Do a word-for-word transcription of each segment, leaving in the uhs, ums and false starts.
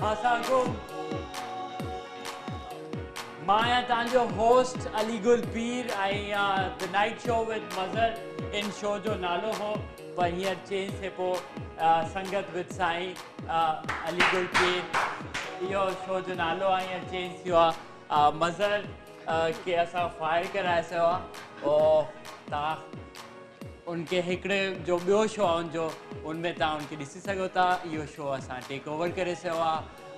Assalamualaikum. Maya Tanjo host Ali Gul Pir. I uh, the night show with Mazhar in show jo nalo ho. But here change se po uh, Sangat with Sai uh, Ali Gul Pir. Yo show jo nalo I here change yo uh, Mazhar uh, ke asa fire कराए से हुआ. और ता उनके हिकड़े जो बियो show आउं जो उनमें ता उनके ॾिसी सघो था. इहो शो असां टेक ओवर करे से हुआ.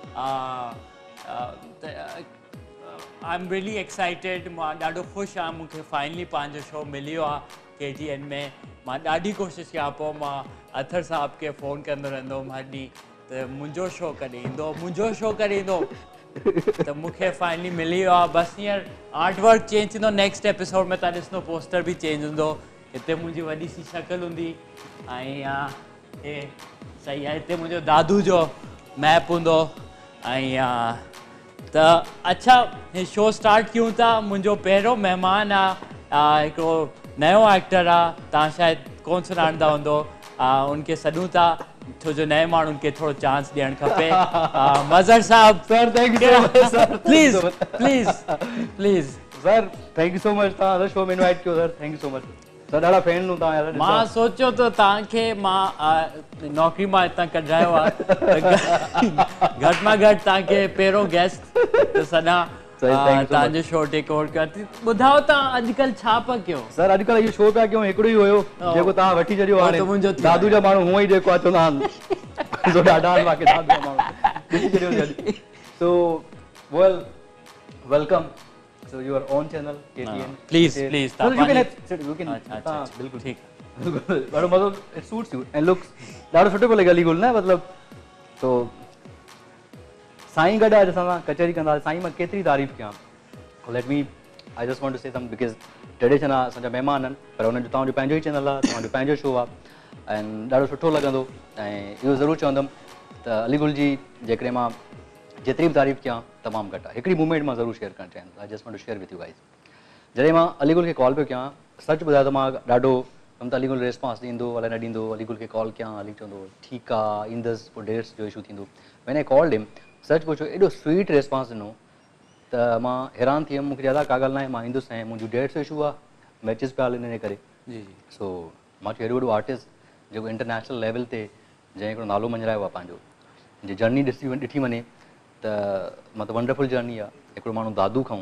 I am really excited. मां ॾाढो ख़ुशि आहियां. मूंखे फाइनली पंहिंजो शो मिलियो आहे के जी एन में. मां ॾाढी कोशिशि कयां पोइ मां अथर साहब खे फ़ोन कंदो रहंदो हुउमि हर ॾींहुं त मुंहिंजो शो कॾहिं ईंदो मुंहिंजो शो कॾहिं ईंदो. त मूंखे फाइनली मिली वियो आहे. बसि हींअर आर्ट वर्क चेंज थींदो. नेक्स्ट एपिसोड में तव्हां ॾिसंदो पोस्टर बि चेंज हूंदो. हिते मुंहिंजी वॾी सी शक्ल हूंदी ऐं हे सही आहे. हिते मुंहिंजो दादू जो मैप हूंदो. ऐं त अच्छा हे शो स्टार्ट कयूं था. मुंहिंजो पहिरियों महिमान आहे हिकिड़ो नयो एक्टर आहे. तव्हां शायदि कोन सुञाणंदा हूंदो. उनखे सॾूं था छो जो नए माण्हुनि खे थोरो चांस ॾियणु खपे. मज़हर साहब sir thank you so much sir. Please please please sir thank you so much. तव्हां शो में इनवाइट कयो sir. Thank you so much sir. ॾाढा फैन हूं तव्हां. मां सोचियो त तव्हांखे मां नौकरी मां हितां कढायो आहे. घटि मां घटि तव्हांखे पहिरियों गेस्ट त सॾा तव्हांजो शो टेक ओवर कयो. ॿुधायो तव्हां अॼुकल्ह छा पिया कयो? सर अॼुकल्ह इहो शो पिया कयूं. हिकिड़ो ई हुयो जेको तव्हां वठी छॾियो. हाणे मुंहिंजो दादू जा माण्हू हूअं ई जेको आहे चवंदा आहिनि ॾाढा आहिनि बाक़ी दादू जा माण्हू ॾिसी छॾियो. So well welcome. So your own channel K T N. Please, please. So you can sit. You can. अच्छा बिल्कुल ठीक. बड़ो मज़ो. It suits you and looks. ॾाढो सुठो पियो लॻे अली गुल ना मतलब. तो साईं गॾु आहे असां कचहरी कंदा. साईं मां केतिरी तारीफ़ कयां. Let me. I just want to say something because tradition आहे असांजा महिमान आहिनि पर हुनजो तव्हांजो पंहिंजो ई चैनल आहे. तव्हांजो पंहिंजो शो आहे ऐं ॾाढो सुठो लॻंदो. ऐं इहो ज़रूरु चवंदुमि त अली गुल जी जेकॾहिं मां जेतिरी बि तारीफ़ कयां तमामु घटि आहे. हिकिड़ी मूवमेंट मां ज़रूरु शेयर करणु चाहींदुसि. I just want to share with you guys. जॾहिं मां अली गुल खे कॉल पियो कयां सच ॿुधायो त मां ॾाढो कमु त अली गुल रिस्पॉन्स ॾींदो अलाए न ॾींदो. अली गुल खे कॉल कयां अली चवंदो ठीकु आहे ईंदुसि. पोइ डेट्स जो इशू थींदो. मैंने कॉल हिम. सच पुछो एॾो स्वीट रिस्पॉन्स ॾिनो त मां हैरान थी वियुमि. मूंखे ज़्यादा का ॻाल्हि न आहे. मां ईंदुसि ऐं मुंहिंजो डेट्स जो इशू आहे. मैचिस पिया हलनि हिन करे. जी सो मां चयो हेॾो वॾो आर्टिस्ट जेको इंटरनेशनल लेवल ते जंहिं हिकिड़ो नालो मंझरायो आहे पंहिंजो जे जर्नी ॾिसी ॾिठी वञे त मतिलबु वंडरफुल जर्नी आहे. हिकिड़ो माण्हू दादू खां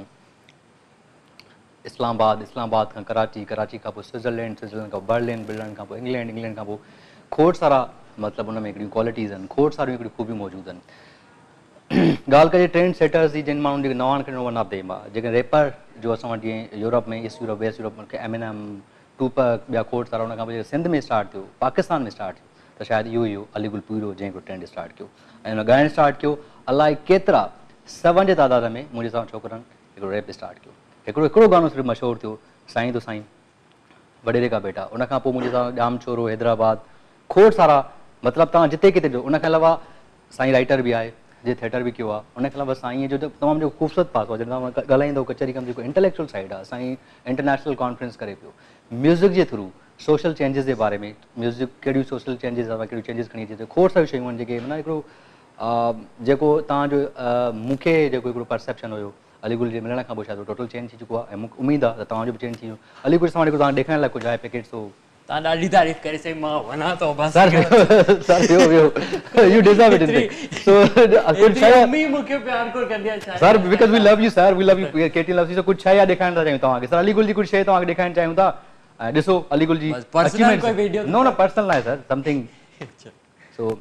इस्लामाबाद इस्लामाबाद खां कराची कराची खां पोइ स्विट्ज़रलैंड स्विट्ज़रलैंड खां बर्लिन बर्लिन खां पोइ इंग्लैंड इंग्लैंड खां पोइ खोड़ सारा मतिलबु हुन में हिकिड़ियूं क्वालिटीज़ आहिनि. खोड़ सारियूं हिकिड़ियूं ख़ूबियूं मौजूदु आहिनि. ॻाल्हि कजे ट्रेंड सेटर्स जी जिन माण्हुनि जेके नवां खणणो वञा ते मां जेके रेपर जो असां वटि जीअं यूरोप में ईस्ट यूरोप वेस्ट यूरोप में एमिनम टूपक ॿिया खोड़ सारा. हुन खां पोइ सिंध में स्टार्ट थियो पाकिस्तान में स्टार्ट थियो त शायदि इहो इहो अली गुल पीर जंहिं हिकिड़ो ट्रेंड स्टार्ट कयो ऐं हुन ॻाइणु स्टार्ट कयो. अलाए केतिरा सवनि जे तादाद में मुंहिंजे सां छोकिरनि हिकिड़ो रैप स्टार्ट कयो. हिकिड़ो हिकिड़ो गानो सिर्फ़ु मशहूरु थियो साईं तो साईं वडेरे का बेटा. उनखां पोइ मुंहिंजे सां जाम छोरो हैदराबाद खोड़ सारा मतिलबु तव्हां जिते किथे जो. उनखां अलावा साईं राइटर बि आहे जे थिएटर बि कयो आहे. उनखां अलावा साईं जो तमामु जेको ख़ूबसूरत पासो आहे जॾहिं तव्हां ॻाल्हाईंदो कचहरी कमु जेको इंटेलेक्चुअल साइड आहे. साईं इंटरनेशनल कॉन्फ्रेंस करे पियो म्यूज़िक जे थ्रू सोशल चेंजिस जे बारे में. म्यूज़िक कहिड़ियूं सोशल चेंजिस आहे कहिड़ियूं चेंजिस खणी अचे. खोड़ सारियूं शयूं आहिनि जेके माना हिकिड़ो जेको तव्हांजो मूंखे जेको हिकिड़ो परसेप्शन हुयो अली गुल जे मिलण खां पोइ शायदि टोटल चेंज थी चुको आहे ऐं मूंखे उमेदु आहे त तव्हांजो बि चेंज थी वियो. अली गुल सां जेको तव्हां ॾेखारण लाइ कुझु आहे पैकेट सो तव्हां ॾाढी तारीफ़ करे सही मां वञा थो बस. सर सर यो यो यू डिजर्व इट इन सो कुझु छा मम्मी मूंखे प्यार कोन कंदी आहे छा sir because we love you sir we love you KT love you. So कुझु छा ॾेखारण था चाहियूं तव्हांखे. सर अली गुल जी कुझु शइ तव्हांखे ॾेखारण चाहियूं था. ऐं ॾिसो अली गुल जी पर्सनल कोई वीडियो नो न पर्सनल न आहे सर समथिंग. सो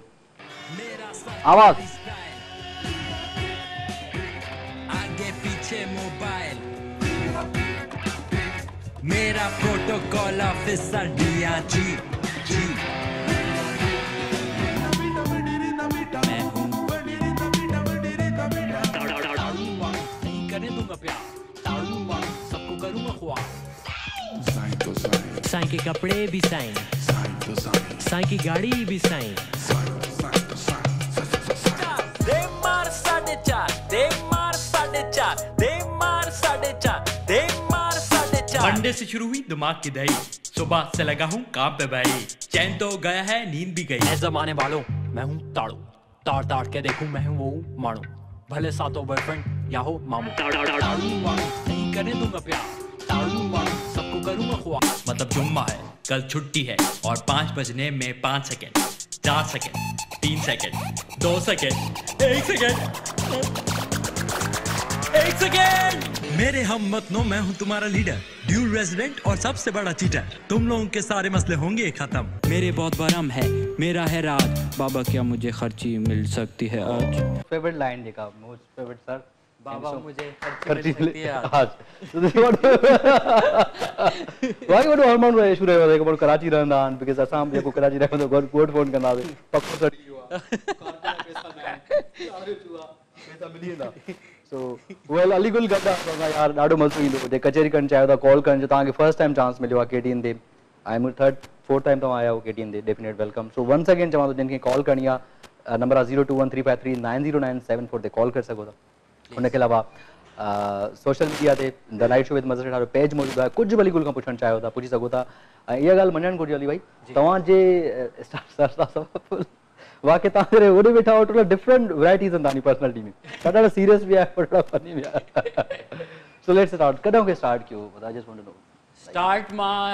आवाज़ आगे पीछे मोबाइल मेरा प्रोटोकॉल ऑफिसर डिया जी जी. मैं हूँ नहीं करने दूंगा प्यार ताड़ूंगा सबको करूंगा ख्वाब. साईं के कपड़े भी साईं साईं की गाड़ी भी साईं. दे मार साढ़े चार दे मार साढ़े चार दे मार साढ़े चार दे मार साढ़े चार. मंडे से शुरू हुई दिमाग की दही सुबह से लगा हूँ काम पे भाई. चैन तो गया है नींद भी गई. ऐ जमाने वालों मैं हूँ ताड़ू ताड़ ताड़ के देखूं मैं हूं वो मानो भले सातों बॉयफ्रेंड या हो मामू ताड़ू मारू नहीं करने दूंगा प्यार ताड़ू मारू सबको करूंगा ख्वार मतलब जुम्मा है कल छुट्टी है और पाँच बजने में पाँच सेकेंड चार सेकेंड तीन सेकेंड दो सेकेंड एक सेकेंड एक सेकेंड मेरे हम मतनों मैं हूँ तुम्हारा लीडर ड्यूल रेजिडेंट और सबसे बड़ा चीटर तुम लोगों के सारे मसले होंगे खत्म मेरे बहुत बरम है मेरा है राज बाबा क्या मुझे खर्ची मिल सकती है आज फेवरेट लाइन देखा मोस्ट फेवरेट सर बाबा मुझे खर्ची मिल सकती है आज so this is what why would hormone issue शुरू हो गया कराची रहंदा आन बिकॉज़ असम को कराची रहंदो कोड फोन कंदा पक्को सड़ी हुआ कार पैसा मैं सारे चुआ पैसा मिली ना so well अलीगुल गड्डा यार ॾाढो मज़ो ईंदो जे कचहरी करण चाहियो था कॉल करण जो तव्हांखे फर्स्ट टाइम चांस मिलियो आहे केटीएन ते I am third fourth time तव्हां आया हो केटीएन ते definite welcome so once again चवां थो जिनखे कॉल करणी आहे नंबर आहे zero two one three five three nine zero nine seven four ते कॉल करे सघो था उनखे अलावा सोशल मीडिया ते the night show with Mazhar वारो पेज मौजूदु आहे कुझु बि अलीगुल खां पुछणु चाहियो था पुछी सघो था ऐं इहा ॻाल्हि मञणु घुरिजे अली भाई तव्हांजे स्टार वाकई तव्हां ओॾे वेठा हो टोटल डिफरेंट वैराइटीज़ आहिनि तव्हांजी पर्सनैलिटी में ॾाढा सीरियस बि आहे ॾाढा फनी बि आहे सो लेट्स स्टार्ट कॾहिं खे स्टार्ट कयो I just want to know start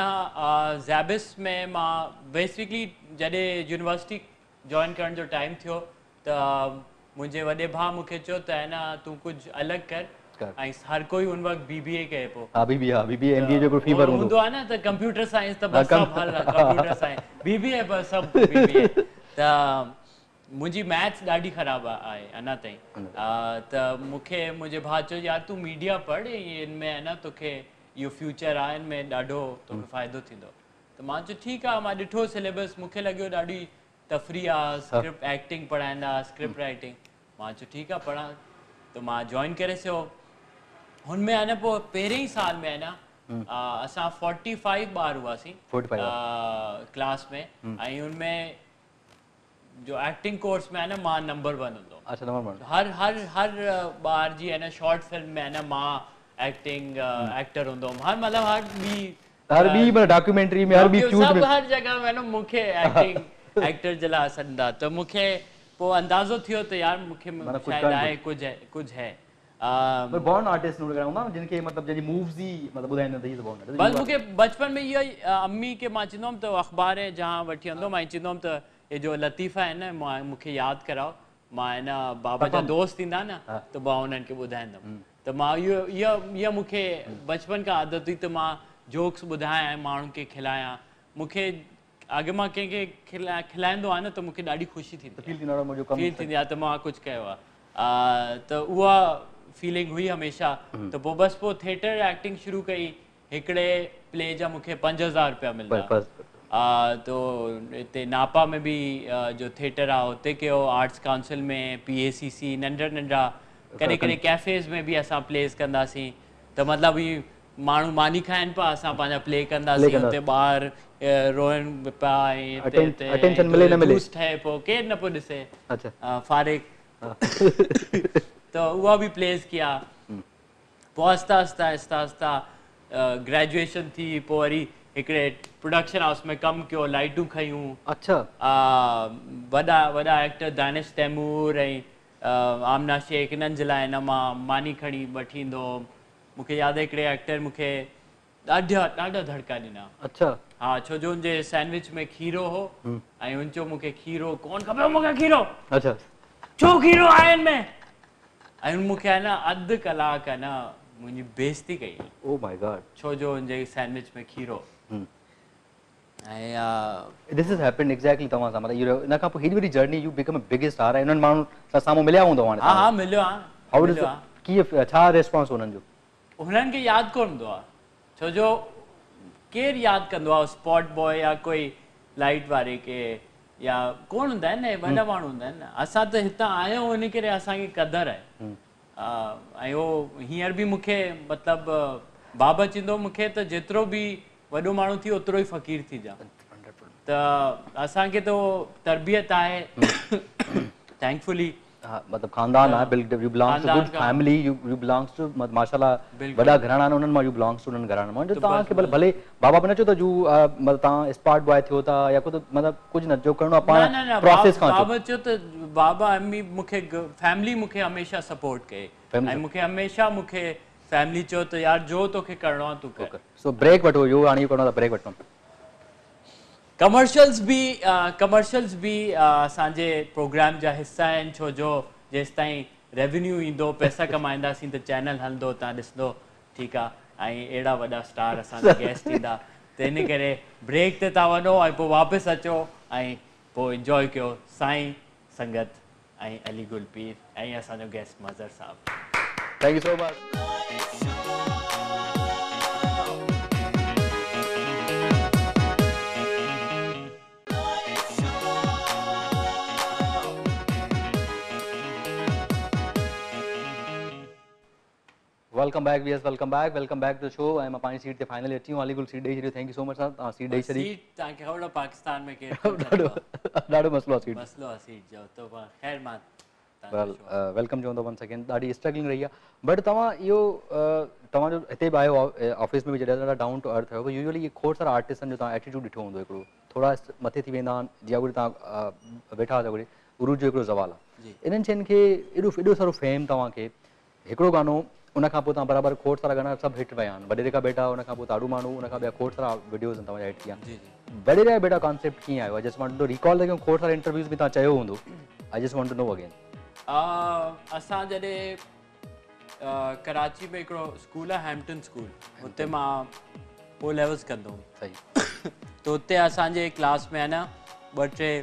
मां ज़ैबिस में मां बेसिकली जॾहिं यूनिवर्सिटी जॉइन करण जो टाइम थियो त मुंहिंजे वॾे भाउ मूंखे चयो त आहे न तूं कुझु अलॻि कर ऐं हर कोई उन वक़्तु बीबीए कहे पियो हा बीबीए हा बीबीए एमबीए जो फीवर हूंदो आहे न त कंप्यूटर साइंस त बस सभु हल कंप्यूटर साइंस बीबीए बस सभु बीबीए त मुंहिंजी मैथ्स ॾाढी ख़राबु आहे अञा ताईं त मूंखे मुंहिंजे भाउ चयो यार तूं मीडिया पढ़ हिन में आहे न तोखे इहो फ्यूचर आहे हिन में ॾाढो तोखे फ़ाइदो थींदो त मां चयो ठीकु आहे मां ॾिठो सिलेबस मूंखे लॻियो ॾाढी तफ़री आहे स्क्रिप्ट एक्टिंग पढ़ाईंदा स्क्रिप्ट राइटिंग मां चयो ठीकु आहे पढ़ां त मां जॉइन करे छॾियो हुन में आहे न पोइ पहिरें ई साल में आहे न असां फोर्टी फाइव ॿार हुआसीं क्लास में ऐं हुनमें जो एक्टिंग कोर्स में है ना मां नंबर वन हूंदो अच्छा नंबर वन हर हर हर बार जी है ना शॉर्ट फिल्म में है ना मां एक्टिंग एक्टर हूंदो हर मतलब हर बी हर बी मतलब डॉक्यूमेंट्री में हर बी शूट में सब हर जगह में ना मुखे एक्टिंग एक्टर जला संदा तो मुखे वो अंदाजो थियो तो यार मुखे शायद आए कुछ है कुछ है पर बॉर्न आर्टिस्ट नु लॻाऊं ना जिनके मतलब जजी मूव्स ही मतलब बुधाइन त ही बॉर्न बस मुखे बचपन में ये अम्मी के मां चिंदोम तो अखबार है जहां वठी अंदो मां चिंदोम तो ये जो लतीफ़ा है ना मां मुखे याद कराओ मां है ना बाबा जा दोस्त थींदा ना तो मां उन्हनि खे ॿुधाईंदुमि त मां इहो इहा इहा मूंखे बचपन खां आदत हुई त मां जोक्स ॿुधायां माण्हुनि खे खिलायां मूंखे अॻे मां कंहिंखे खिला खिलाईंदो आहे न त मूंखे ॾाढी ख़ुशी थींदी फील थींदी आहे त मां कुझु कयो आहे त उहा फीलिंग हुई हमेशह त पोइ बसि पोइ थिएटर एक्टिंग शुरू कई हिकिड़े प्ले जा मूंखे पंज हज़ार रुपया मिलंदा तो इतने नापा में भी जो थिएटर आहे हुते कयो आर्ट्स काउंसिल में पी ए सी सी नंढा नंढा कॾहिं कॾहिं कैफ़ेज़ में भी असां प्लेस कंदासीं त मतिलबु ही माण्हू मानी खाइनि पिया असां पंहिंजा प्ले कंदासीं हुते ॿार रोइनि पिया ऐं जूस ठहे पियो केरु न पियो ॾिसे फारिग त उहा बि प्लेस किया पोइ आस्ता आस्ता आस्ता आस्ता ग्रेजुएशन थी पोइ वरी हिकिड़े प्रोडक्शन हाउस में कमु कयो लाइटूं खयूं अच्छा वॾा वॾा एक्टर दानिश तैमूर ऐं आमना शेख इन्हनि जे लाइ न मां मानी खणी वठी ईंदो मूंखे यादि आहे हिकिड़े एक्टर मूंखे ॾाढा ॾाढा धड़का ॾिना अच्छा हा छो जो हुनजे सैंडविच में खीरो हो ऐं हुन चयो मूंखे खीरो कोन खपे मूंखे खीरो अच्छा छो खीरो आहे हिन में ऐं मूंखे आहे न अधु कलाक आहे न मुंहिंजी बेइज़ती कई ओ माय गॉड छो जो हुनजे सैंडविच में खीरो ऐं दिस इज हैपेंड एग्जैक्टली तव्हां सां मतलब इन खां पोइ हेॾी वॾी journey you become a big star ऐं उन्हनि माण्हुनि सां साम्हूं मिलिया हूंदो हाणे हा हा मिलियो आहे हाउ इज कीअं छा रिस्पॉन्स हुननि जो हुननि खे यादि कोन हूंदो आहे छो जो केरु यादि कंदो आहे स्पॉट बॉय या कोई लाइट वारे खे या कोन हूंदा आहिनि न वॾा माण्हू हूंदा आहिनि न असां त हितां आया आहियूं इन करे असांखे क़दुरु आहे ऐं उहो हींअर बि मूंखे मतिलबु बाबा चवंदो मूंखे त जेतिरो बि वॾो माण्हू थी ओतिरो ई फ़क़ीर थी जा त असांखे त उहो तरबियत आहे थैंकफुली मतलब खानदान आहे, you belongs to good family, you you belongs to माशाल्लाह वॾा घराना उन्हनि मां यू बिलोंग्स टू उन्हनि घराना मां जो तव्हांखे भले भले बाबा बि न चओ त जू मतलब तव्हां स्पार्ट बॉय थियो था या कुझु मतलब कुझु न जो करिणो आहे पाण प्रोसेस खां बाबा चओ त बाबा अम्मी मूंखे फैमिली मूंखे हमेशह सपोर्ट कई ऐं मूंखे हमेशह मूंखे फैमिली चओ त यार जो तोखे करिणो आहे तूं कर। सो ब्रेक वठो, यो हाणे करिणो आहे ब्रेक वठो। कमर्शियल्स भी कमर्शियल्स भी असांजे प्रोग्राम जा हिस्सा आहिनि, छो जो जेसि ताईं रेवेन्यू ईंदो पैसा कमाईंदासीं त चैनल हलंदो, तव्हां ॾिसंदो, ठीकु आहे, ऐं अहिड़ा वॾा स्टार असांजा गेस्ट ईंदा, त इन करे ब्रेक ते तव्हां वञो ऐं पोइ वापसि अचो ऐं पोइ इंजॉय कयो साईं संगत ऐं अली गुल पीर ऐं असांजो गेस्ट मज़र साहब। Thank you so much. Welcome back viewers, welcome back welcome back to show. ऐं मां पंहिंजी सीट ते फाइनली अची वियो, अली गुल सीट ॾेई छॾियो। Thank you so much sir, तव्हां सीट ॾेई छॾी। सीट तव्हांखे ख़बर आहे पाकिस्तान में केरु ॾाढो ॾाढो मसलो आहे सीट, मसलो आहे सीट जो, त ख़ैर मां वेल वेलकम चवंदो वन सेकेंड, ॾाढी स्ट्रगलिंग रही आहे। बट तव्हां इहो तव्हांजो हिते बि आयो ऑफिस में बि जॾहिं ॾाढा डाउन टू अर्थ आहियो, यूजुअली इहे खोड़ सारा आर्टिस्टनि जो तव्हां एटीट्यूड ॾिठो हूंदो हिकिड़ो, थोरा मथे थी वेंदा आहिनि, जीअं अॻुड़ी तव्हां वेठा हुआ अॻुड़ी उरूज जो हिकिड़ो ज़वाल आहे। इन्हनि शयुनि खे एॾो एॾो सारो फेम तव्हांखे, हिकिड़ो गानो उनखां पोइ तव्हां बराबरि खोड़ सारा गाना सभु हिट विया आहिनि, वॾेरे का बेटा, उनखां पोइ ताड़ू माण्हू, उनखां ॿिया खोड़ सारा वीडियोज़ आहिनि तव्हांजा हिट किया। वडेरा बेटा कॉन्सेप्ट कीअं आयो? I just want to recall that खोड़ सारा इंटरव्यूज़ में तव्हां चयो हूंदो, I just want to know again. असां जॾहिं कराची में हिकिड़ो स्कूल आहे हैम्पटन स्कूल, हुते मां ओ लेवल्स कंदो हुउमि, सही त हुते असांजे क्लास में आहे न ॿ टे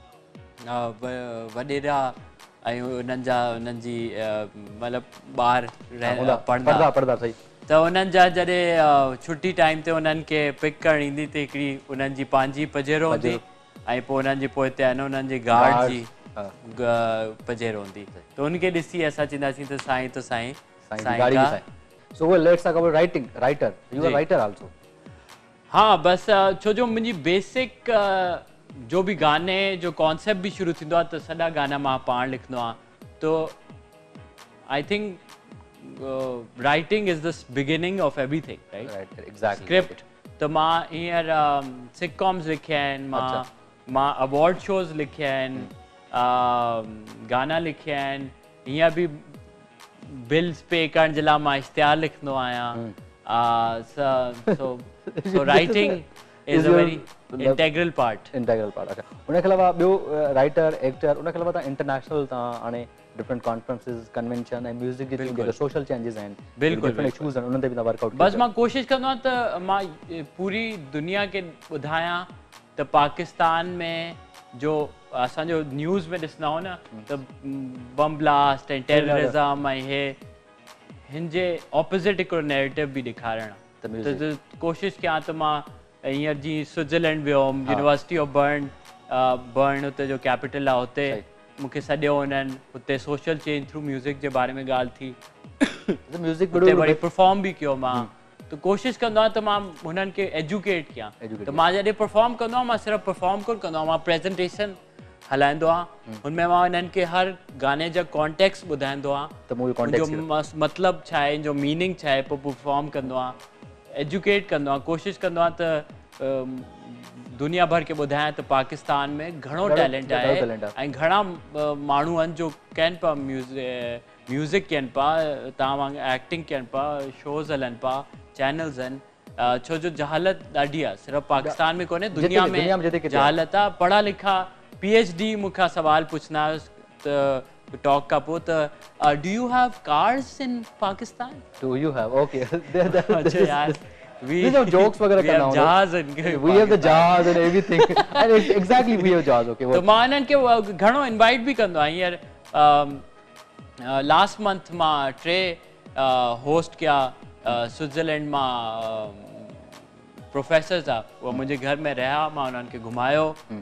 वॾेरा ऐं उन्हनि जा उन्हनि जी मतिलबु ॿार पढ़ंदा पढ़ंदा सही, त उन्हनि जा जॾहिं छुटी टाइम ते उन्हनि खे पिक करणु ईंदी त हिकिड़ी उन्हनि जी पंहिंजी पजेरो हूंदी ऐं पोइ उन्हनि जे पोइ ते आहे न उन्हनि जे गार्ड जी पजेरो हूंदी, त उनखे ॾिसी असां चवंदासीं त साईं त साईं साईं। So let's talk about writing, writer, you are writer also. हाँ बसि छो जो मुंहिंजी बेसिक जो भी गाने जो कॉन्सेप्ट भी शुरू थींदो आहे त सॼा गाना मां पाण लिखंदो आहियां, तो I think writing is the beginning of everything, right, exactly. Script त मां हींअर सिटकॉम्स लिखिया आहिनि, मां मां अवॉर्ड शोज़ लिखिया आहिनि, गाना लिखिया आहिनि, हीअं बि बिल्स पे करण जे लाइ मां इश्तिहार लिखंदो आहियां, so so writing is a very integral part integral part अच्छा उन के अलावा ॿियो राइटर एक्टर उन के अलावा तव्हां इंटरनेशनल तव्हां हाणे डिफरेंट कॉन्फ्रेंसिस कन्वेंशन ऐं म्यूज़िक जी जेके सोशल चेंजिस आहिनि, बिल्कुलु डिफरेंट इशूज़ आहिनि, उन्हनि ते बि तव्हां वर्कआउट बसि मां कोशिशि कंदो आहियां त मां पूरी दुनिया खे ॿुधायां त पाकिस्तान में जो असांजो न्यूज़ में ॾिसंदा आहियूं न त बम ब्लास्ट ऐं टेररिज़म ऐं हे हिन जे ऑपोज़िट हिकिड़ो नैरेटिव बि ॾेखारणु, त कोशिशि कयां त मां हींअर जीअं स्विट्ज़रलैंड वियो हुउमि, यूनिवर्सिटी ऑफ बर्न बर्न हुते जो कैपिटल आहे, हुते मूंखे सॼो हुननि हुते सोशल चेंज थ्रू म्यूज़िक जे बारे में ॻाल्हि थी, म्यूज़िक हुते वरी परफॉर्म बि कयो मां, त कोशिशि कंदो आहियां त मां हुननि खे एजुकेट कयां, त मां जॾहिं परफॉर्म कंदो आहियां मां सिर्फ़ु परफॉर्म कोन कंदो आहियां, मां प्रेज़ेंटेशन हलाईंदो आहियां, हुन में मां हिननि खे हर गाने जा कॉन्टेक्स्ट ॿुधाईंदो आहियां, जो मतिलबु छा आहे, जो मीनिंग छा आहे, पोइ परफॉर्म कंदो आहियां, एजुकेट कंदो आहियां, कोशिशि कंदो आहियां त दुनिया भर खे ॿुधायां त पाकिस्तान में घणो टैलेंट आहे ऐं घणा माण्हू आहिनि जो कनि पिया म्यूज़िक म्यूज़िक कनि पिया, तव्हां वांगुरु एक्टिंग कनि पिया, शोज़ हलनि पिया, चैनल्स आहिनि, छो जो जहालत ॾाढी आहे, सिर्फ़ु पाकिस्तान में कोन्हे दुनिया में जहालत आहे। पढ़ा लिखा पी एच डी मूंखां सुवाल पुछंदा त टॉक का पोइ त do you have cars in Pakistan, do you have okay अच्छा यार we you know jokes वगैरह करना होता है, जहाज and we have the jahaz and everything and it's exactly we have jahaz okay तो मां इन्हनि खे घणो इनवाइट बि कंदो आहियां, हींअर लास्ट मंथ मां टे होस्ट कया स्विट्ज़रलैंड मां प्रोफेसर्स आहे, उहो मुंहिंजे घर में रहिया, मां उन्हनि खे घुमायो,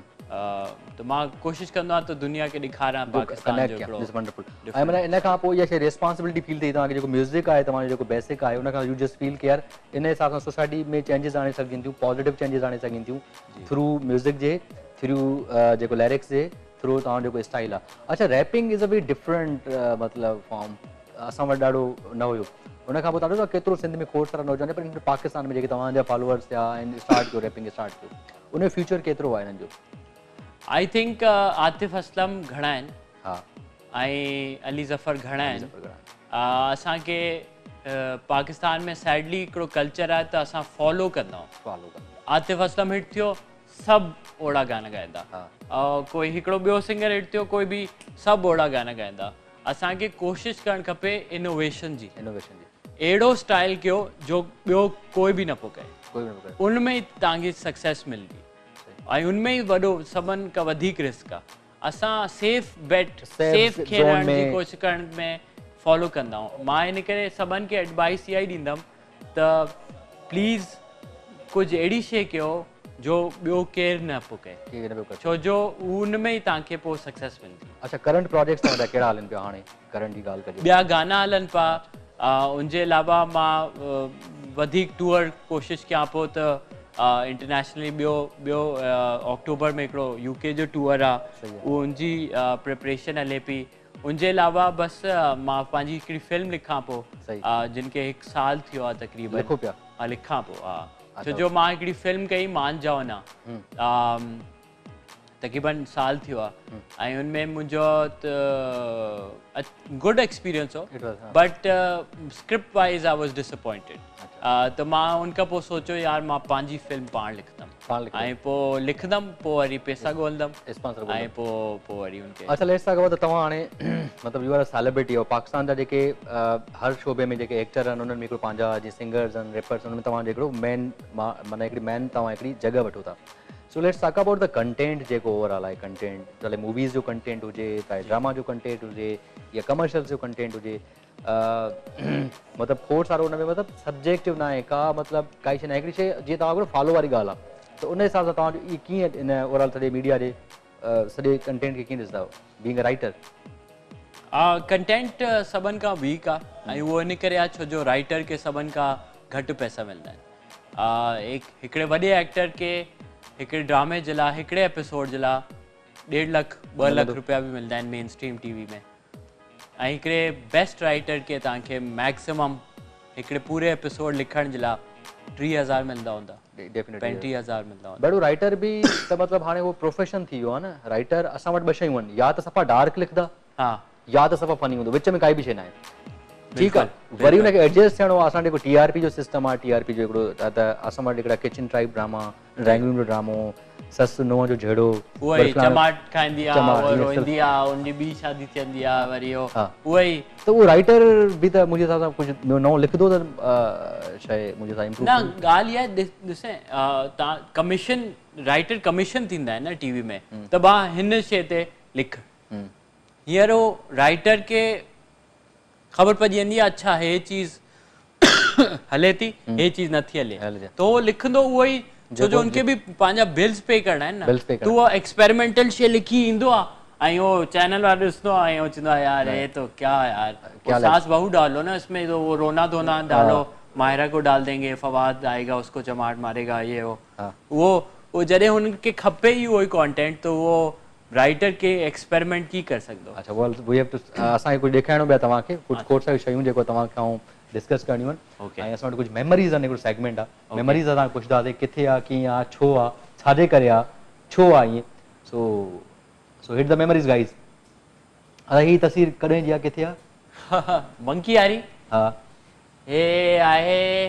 त मां कोशिशि कंदो आहियां त दुनिया खे ॾेखारियां पाकिस्तान जो हिकिड़ो ऐं माना इन खां पोइ इहा शइ रिस्पॉन्सिबिलिटी फील थी तव्हांखे, जेको म्यूज़िक आहे तव्हांजो जेको बेसिक आहे उन खां यू जस्ट फील केयर इन हिसाब सां सोसाइटी में चेंजिस आणे सघनि थियूं, पॉज़िटिव चेंजिस आणे सघनि थियूं थ्रू म्यूज़िक जे, थ्रू जेको लिरिक्स जे, थ्रू तव्हांजो जेको स्टाइल आहे. अच्छा rapping is a very different मतिलबु फॉर्म असां वटि ॾाढो न हुयो. उन खां पोइ तव्हां ॾिसो केतिरो सिंध में खोड़ सारा नौजवान पर पाकिस्तान में जेके तव्हांजा फॉलोअर्स थिया ऐं स्टार्ट कयो रैपिंग स्टार्ट कयो उन जो फ्यूचर केतिरो आहे हिननि जो? आई थिंक आतिफ़ असलम घणा आहिनि हा ऐं अली ज़फ़र घणा आहिनि. असांखे पाकिस्तान में सैडली हिकिड़ो कल्चर आहे त असां फॉलो कंदा आहियूं. फॉलो कंदा आतिफ़ असलम हिट थियो सभु ओड़ा गाना ॻाईंदा. कोई हिकिड़ो ॿियो सिंगर हिट थियो कोई बि सभु ओड़ा गाना ॻाईंदा. असांखे कोशिशि करणु खपे इनोवेशन जी. इनोवेशन जी अहिड़ो स्टाइल कयो जो ॿियो कोई बि न पियो करे. कोई बि न पियो करे. उन में ई तव्हांजी सक्सेस मिलंदी ऐं उन में ई वॾो सभिनि खां वधीक रिस्क आहे. असां सेफ बेट सेफ खेलण जी कोशिशि करण में फॉलो कंदा आहियूं. मां हिन करे सभिनि खे एडवाइस इहा ई ॾींदुमि त प्लीज़ कुझु अहिड़ी शइ कयो जो ॿियो केरु न पियो करे छो जो उन में ई तव्हांखे पोइ सक्सेस मिलंदी. अच्छा करंट प्रोजेक्ट्स तव्हांजा कहिड़ा हलनि पिया हाणे करंट जी ॻाल्हि कजे? ॿिया गाना हलनि पिया. उनजे अलावा मां वधीक टूर कोशिशि कयां पियो त इंटरनेशनली ॿियो ॿियो अक्टूबर में हिकिड़ो यूके जो टूर आहे उनजी प्रिपरेशन हले पई. उनजे अलावा बसि मां पंहिंजी हिकिड़ी फिल्म लिखां पियो जिन खे हिकु साल थियो आहे तक़रीबन. लिखो पिया? हा लिखां पियो. हा छो जो मां हिकिड़ी फिल्म कई मान जाओ ना तक़रीबन साल थियो आहे ऐं उनमें मुंहिंजो गुड एक्सपीरियंस हो but script wise I was disappointed. त मां उन खां पोइ सोचियो यार मां पंहिंजी फिल्म पाण लिखंदमि ऐं पोइ लिखंदमि पोइ वरी पैसा ॻोल्हंदमि ऐं पोइ पोइ वरी उनखे. अच्छा लेट्स टॉक अबाउट त तव्हां हाणे मतिलबु यू आर अ सेलिब्रिटी. और पाकिस्तान जा जेके हर शोबे में जेके एक्टर आहिनि उन्हनि में हिकिड़ो पंहिंजा जीअं सिंगर्स आहिनि रेपर्स उन्हनि में तव्हांजो हिकिड़ो मेन माना हिकिड़ी मेन तव्हां हिकिड़ी जॻह वठो था. So let's talk about the content जेको ओवरऑल आहे कंटेंट चाहे मूवीज़ जो कंटेंट हुजे चाहे ड्रामा जो कंटेंट हुजे या कमर्शियल्स जो कंटेंट हुजे. मतिलबु खोड़ सारो हुन में मतिलबु सब्जेक्टिव न आहे का मतिलबु काई शइ न आहे. हिकिड़ी शइ जीअं तव्हां हिकिड़ो फॉलो वारी ॻाल्हि आहे त उन हिसाब सां तव्हांजो इहो कीअं इन ओवरऑल सॼे मीडिया जे सॼे कंटेंट खे कीअं ॾिसंदा आहियो बीइंग अ राइटर? कंटेंट सभिनि खां वीक आहे ऐं उहो इन करे आहे छो जो राइटर खे सभिनि खां घटि पैसा मिलंदा आहिनि. हिकिड़े वॾे एक्टर खे हिकिड़े ड्रामे जे लाइ हिकिड़े एपिसोड जे लाइ ॾेढ लख ॿ लख रुपया बि मिलंदा आहिनि मेन स्ट्रीम टीवी में. ऐं हिकिड़े बेस्ट राइटर खे तव्हांखे मैक्सिमम हिकिड़े पूरे एपिसोड लिखण जे लाइ टीह हज़ार मिलंदा हूंदा. पंटीह हज़ार मिलंदा हूंदा. ॾाढो राइटर बि त मतिलबु हाणे उहो प्रोफेशन थी वियो आहे न. राइटर असां वटि ॿ शयूं आहिनि या त सफ़ा डार्क लिखंदा हा या त सफ़ा फनी हूंदो. विच में काई बि शइ न आहे. ठीकु आहे वरी हुनखे एडजस्ट थियणो आहे. असां जेको टीआरपी जो सिस्टम आहे टीआरपी जो हिकिड़ो त असां वटि हिकिड़ा kitchen type drama drawing room जो ड्रामो ससु नुंहं जो झेड़ो उहो ई चमाट खाईंदी आहे रोईंदी आहे उनजी ॿी शादी थींदी आहे वरी उहो ई त उहो राइटर बि त मुंहिंजे हिसाब सां कुझु नओं लिखंदो त शइ मुंहिंजे हिसाब इम्प्रूव. न ॻाल्हि इहा आहे ॾिसे तव्हां कमीशन राइटर कमीशन थींदा आहिनि न टीवी में त भाउ हिन शइ ते लिख. हींअर राइटर खे ख़बर पइजी वेंदी आहे अच्छा हे चीज़ हले थी हे चीज़ नथी हले त उहो लिखंदो उहो ई छो जो उनखे बि पंहिंजा बिल्स पे करणा आहिनि न. त उहो एक्सपेरिमेंटल शइ लिखी ईंदो आहे ऐं उहो चैनल वारो ॾिसंदो आहे ऐं उहो चवंदो आहे यार हे तो क्या यार सास बहू डालो न इसमें तो वो रोना धोना डालो माहिरा को डाल देंगे फवाद आएगा उसको चमाट मारेगा ये वो वो वो जॾहिं हुनखे खपे ई उहो ई कॉन्टेंट त उहो राइटर के एक्सपेरिमेंट की कर सघंदो. अच्छा वेल वी हैव टू असांखे कुझु ॾेखारिणो पिया तव्हांखे कुझु खोड़ सारियूं शयूं जेको तव्हांखे ऐं डिस्कस करणियूं आहिनि ऐं असां वटि कुझु मेमरीज़ आहिनि. हिकिड़ो सेगमेंट आहे मेमरीज़ तव्हां पुछंदासीं किथे आहे कीअं आहे छो आहे छाजे करे आहे छो आहे ईअं. So so hit the memories guys. अदा हीअ तस्वीर कॾहिं जी आहे किथे आहे? मंकी वारी हा हे आहे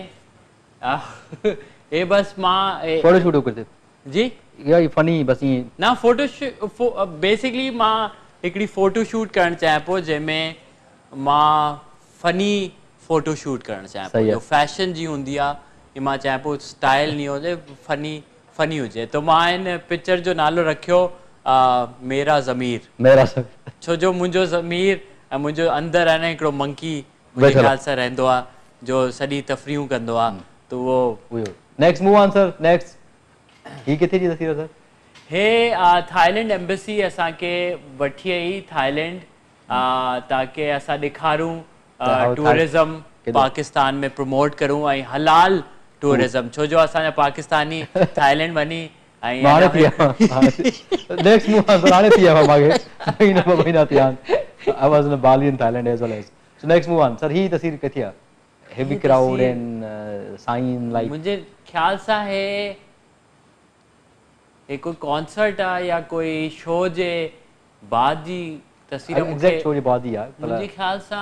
हे बसि मां फोटो शूट करे जी या फनी बस ईअं ना फोटो बेसिकली मां हिकिड़ी फोटो शूट करणु चाहियां पियो जंहिंमें मां फनी फोटो शूट करणु चाहियां पियो. जो फैशन जी हूंदी आहे मां चाहियां पियो स्टाइल नहीं हुजे फनी फनी हुजे. त मां हिन पिक्चर जो नालो रखियो मेरा ज़मीर. मेरा छो जो मुंहिंजो ज़मीर ऐं मुंहिंजो अंदरि आहे न हिकिड़ो मंकी मुंहिंजे ख़्याल सां रहंदो आहे जो सॼी तफ़रीहूं कंदो आहे. त उहो next move on sir next ही किथे जी तस्वीर सर? हे थाईलैंड एम्बेसी असांखे वठी आई थाईलैंड ताकि असां ॾेखारूं टूरिज़म पाकिस्तान में प्रमोट करूं ऐं हलाल टूरिज़म छो जो असांजा पाकिस्तानी थाईलैंड वञी ऐं माणे थी नेक्स्ट मूव ऑन माणे थी आया मागे महीना ॿ महीना थिया I was in Bali in Thailand as well as so next move on sir ही तस्वीर किथे आहे heavy crowd and sign like मुझे ख्याल सा है एक कोई कॉन्सर्ट आ या कोई शो जे बाद जी तस्वीर एग्जैक्ट शो जे बाद ही आहे मुझे ख्याल सा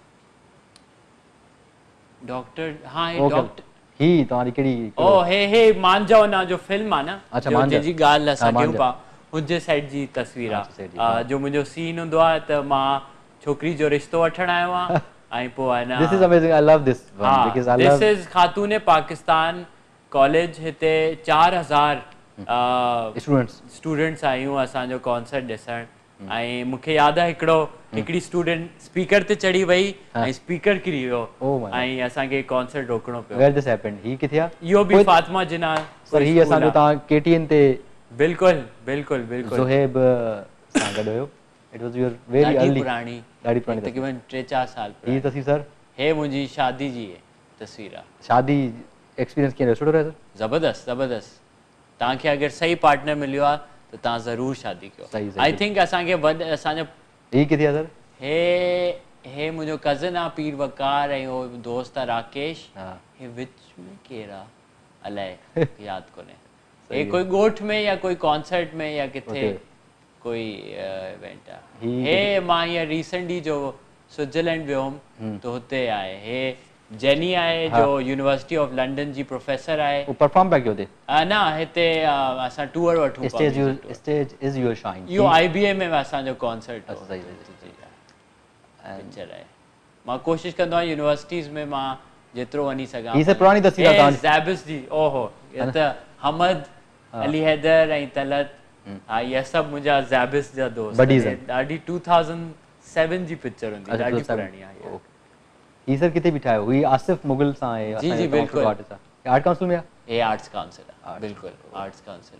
डॉक्टर हां ये डॉक्टर ही तुम्हारी केड़ी ओ हे हे मान जाओ ना जो फिल्म आ ना अच्छा जो मान जा जी गाल असा क्यों पा हुजे साइड जी तस्वीर आ जो मुझो सीन हुंदो आ त मां छोकरी जो रिश्तो वठण आयो आ आई पो है ना this is amazing I love this one because I love this is Khatoon Pakistan college हिते चार हज़ार स्टूडेंट्स स्टूडेंट्स आयूं असा जो कॉन्सर्ट ॾिसण ऐं मूंखे यादि आहे हिकिड़ो हिकिड़ी स्टूडेंट स्पीकर ते चढ़ी वई ऐं स्पीकर किरी वियो ऐं असांखे कॉन्सर्ट रोकणो पियो वेयर दिस हैपेंड ही किथे आहे इहो बि फातिमा जिना सर ही असांजो तव्हां केटीएन ते बिल्कुलु बिल्कुलु बिल्कुलु ज़ुहैब सां गॾु हुयो it was your very early पुराणी ॾाढी पुराणी तक़रीबन टे चार साल ही तस्वीर सर हे मुंहिंजी शादी जी तस्वीर आहे शादी एक्सपीरियंस कीअं सुठो रहे सर ज़बरदस्त ज़बरदस्त तव्हांखे अगरि सही पार्टनर मिलियो आहे त तव्हां ज़रूरु शादी कयो आई थिंक असांखे वॾ असांजो ही किथे आहे सर हे हे मुंहिंजो कज़न आहे पीर वकार ऐं उहो दोस्त आहे राकेश हे विच में केरु आहे अलाए यादि कोन्हे हे कोई ॻोठ में या कोई कॉन्सर्ट में या किथे कोई इवेंट आहे हे मां हींअर रिसेंटली जो स्विट्जरलैंड वियो हुउमि त हुते आहे हे जेनी आहे जो यूनिवर्सिटी ऑफ लंडन जी प्रोफेसर आहे वो परफॉर्म बैक होते ना हिते असां टूर वठूं stage you stage is your shine इहो आईबीएम में असांजो कॉन्सर्ट अच्छा सही सही पिक्चर आहे मां कोशिशि कंदो आहियां यूनिवर्सिटीज़ में मां जेतिरो वञी सघां ही से पुरानी तस्वीर आहे तव्हांजी ज़ैबिस जी ओहो त हमद अली हैदर ऐं तलत हा इहे सभु मुंहिंजा ज़ैबिस जा दोस्त ॾाढी टू थाउज़ेंड सेवन जी पिक्चर हूंदी ॾाढी पुराणी आहे ही सर किथे बिठायो हुई आसिफ मुगल सां आहे जी जी बिल्कुल आर्ट काउंसिल में ए आर्ट्स काउंसिल आहे बिल्कुल आर्ट्स काउंसिल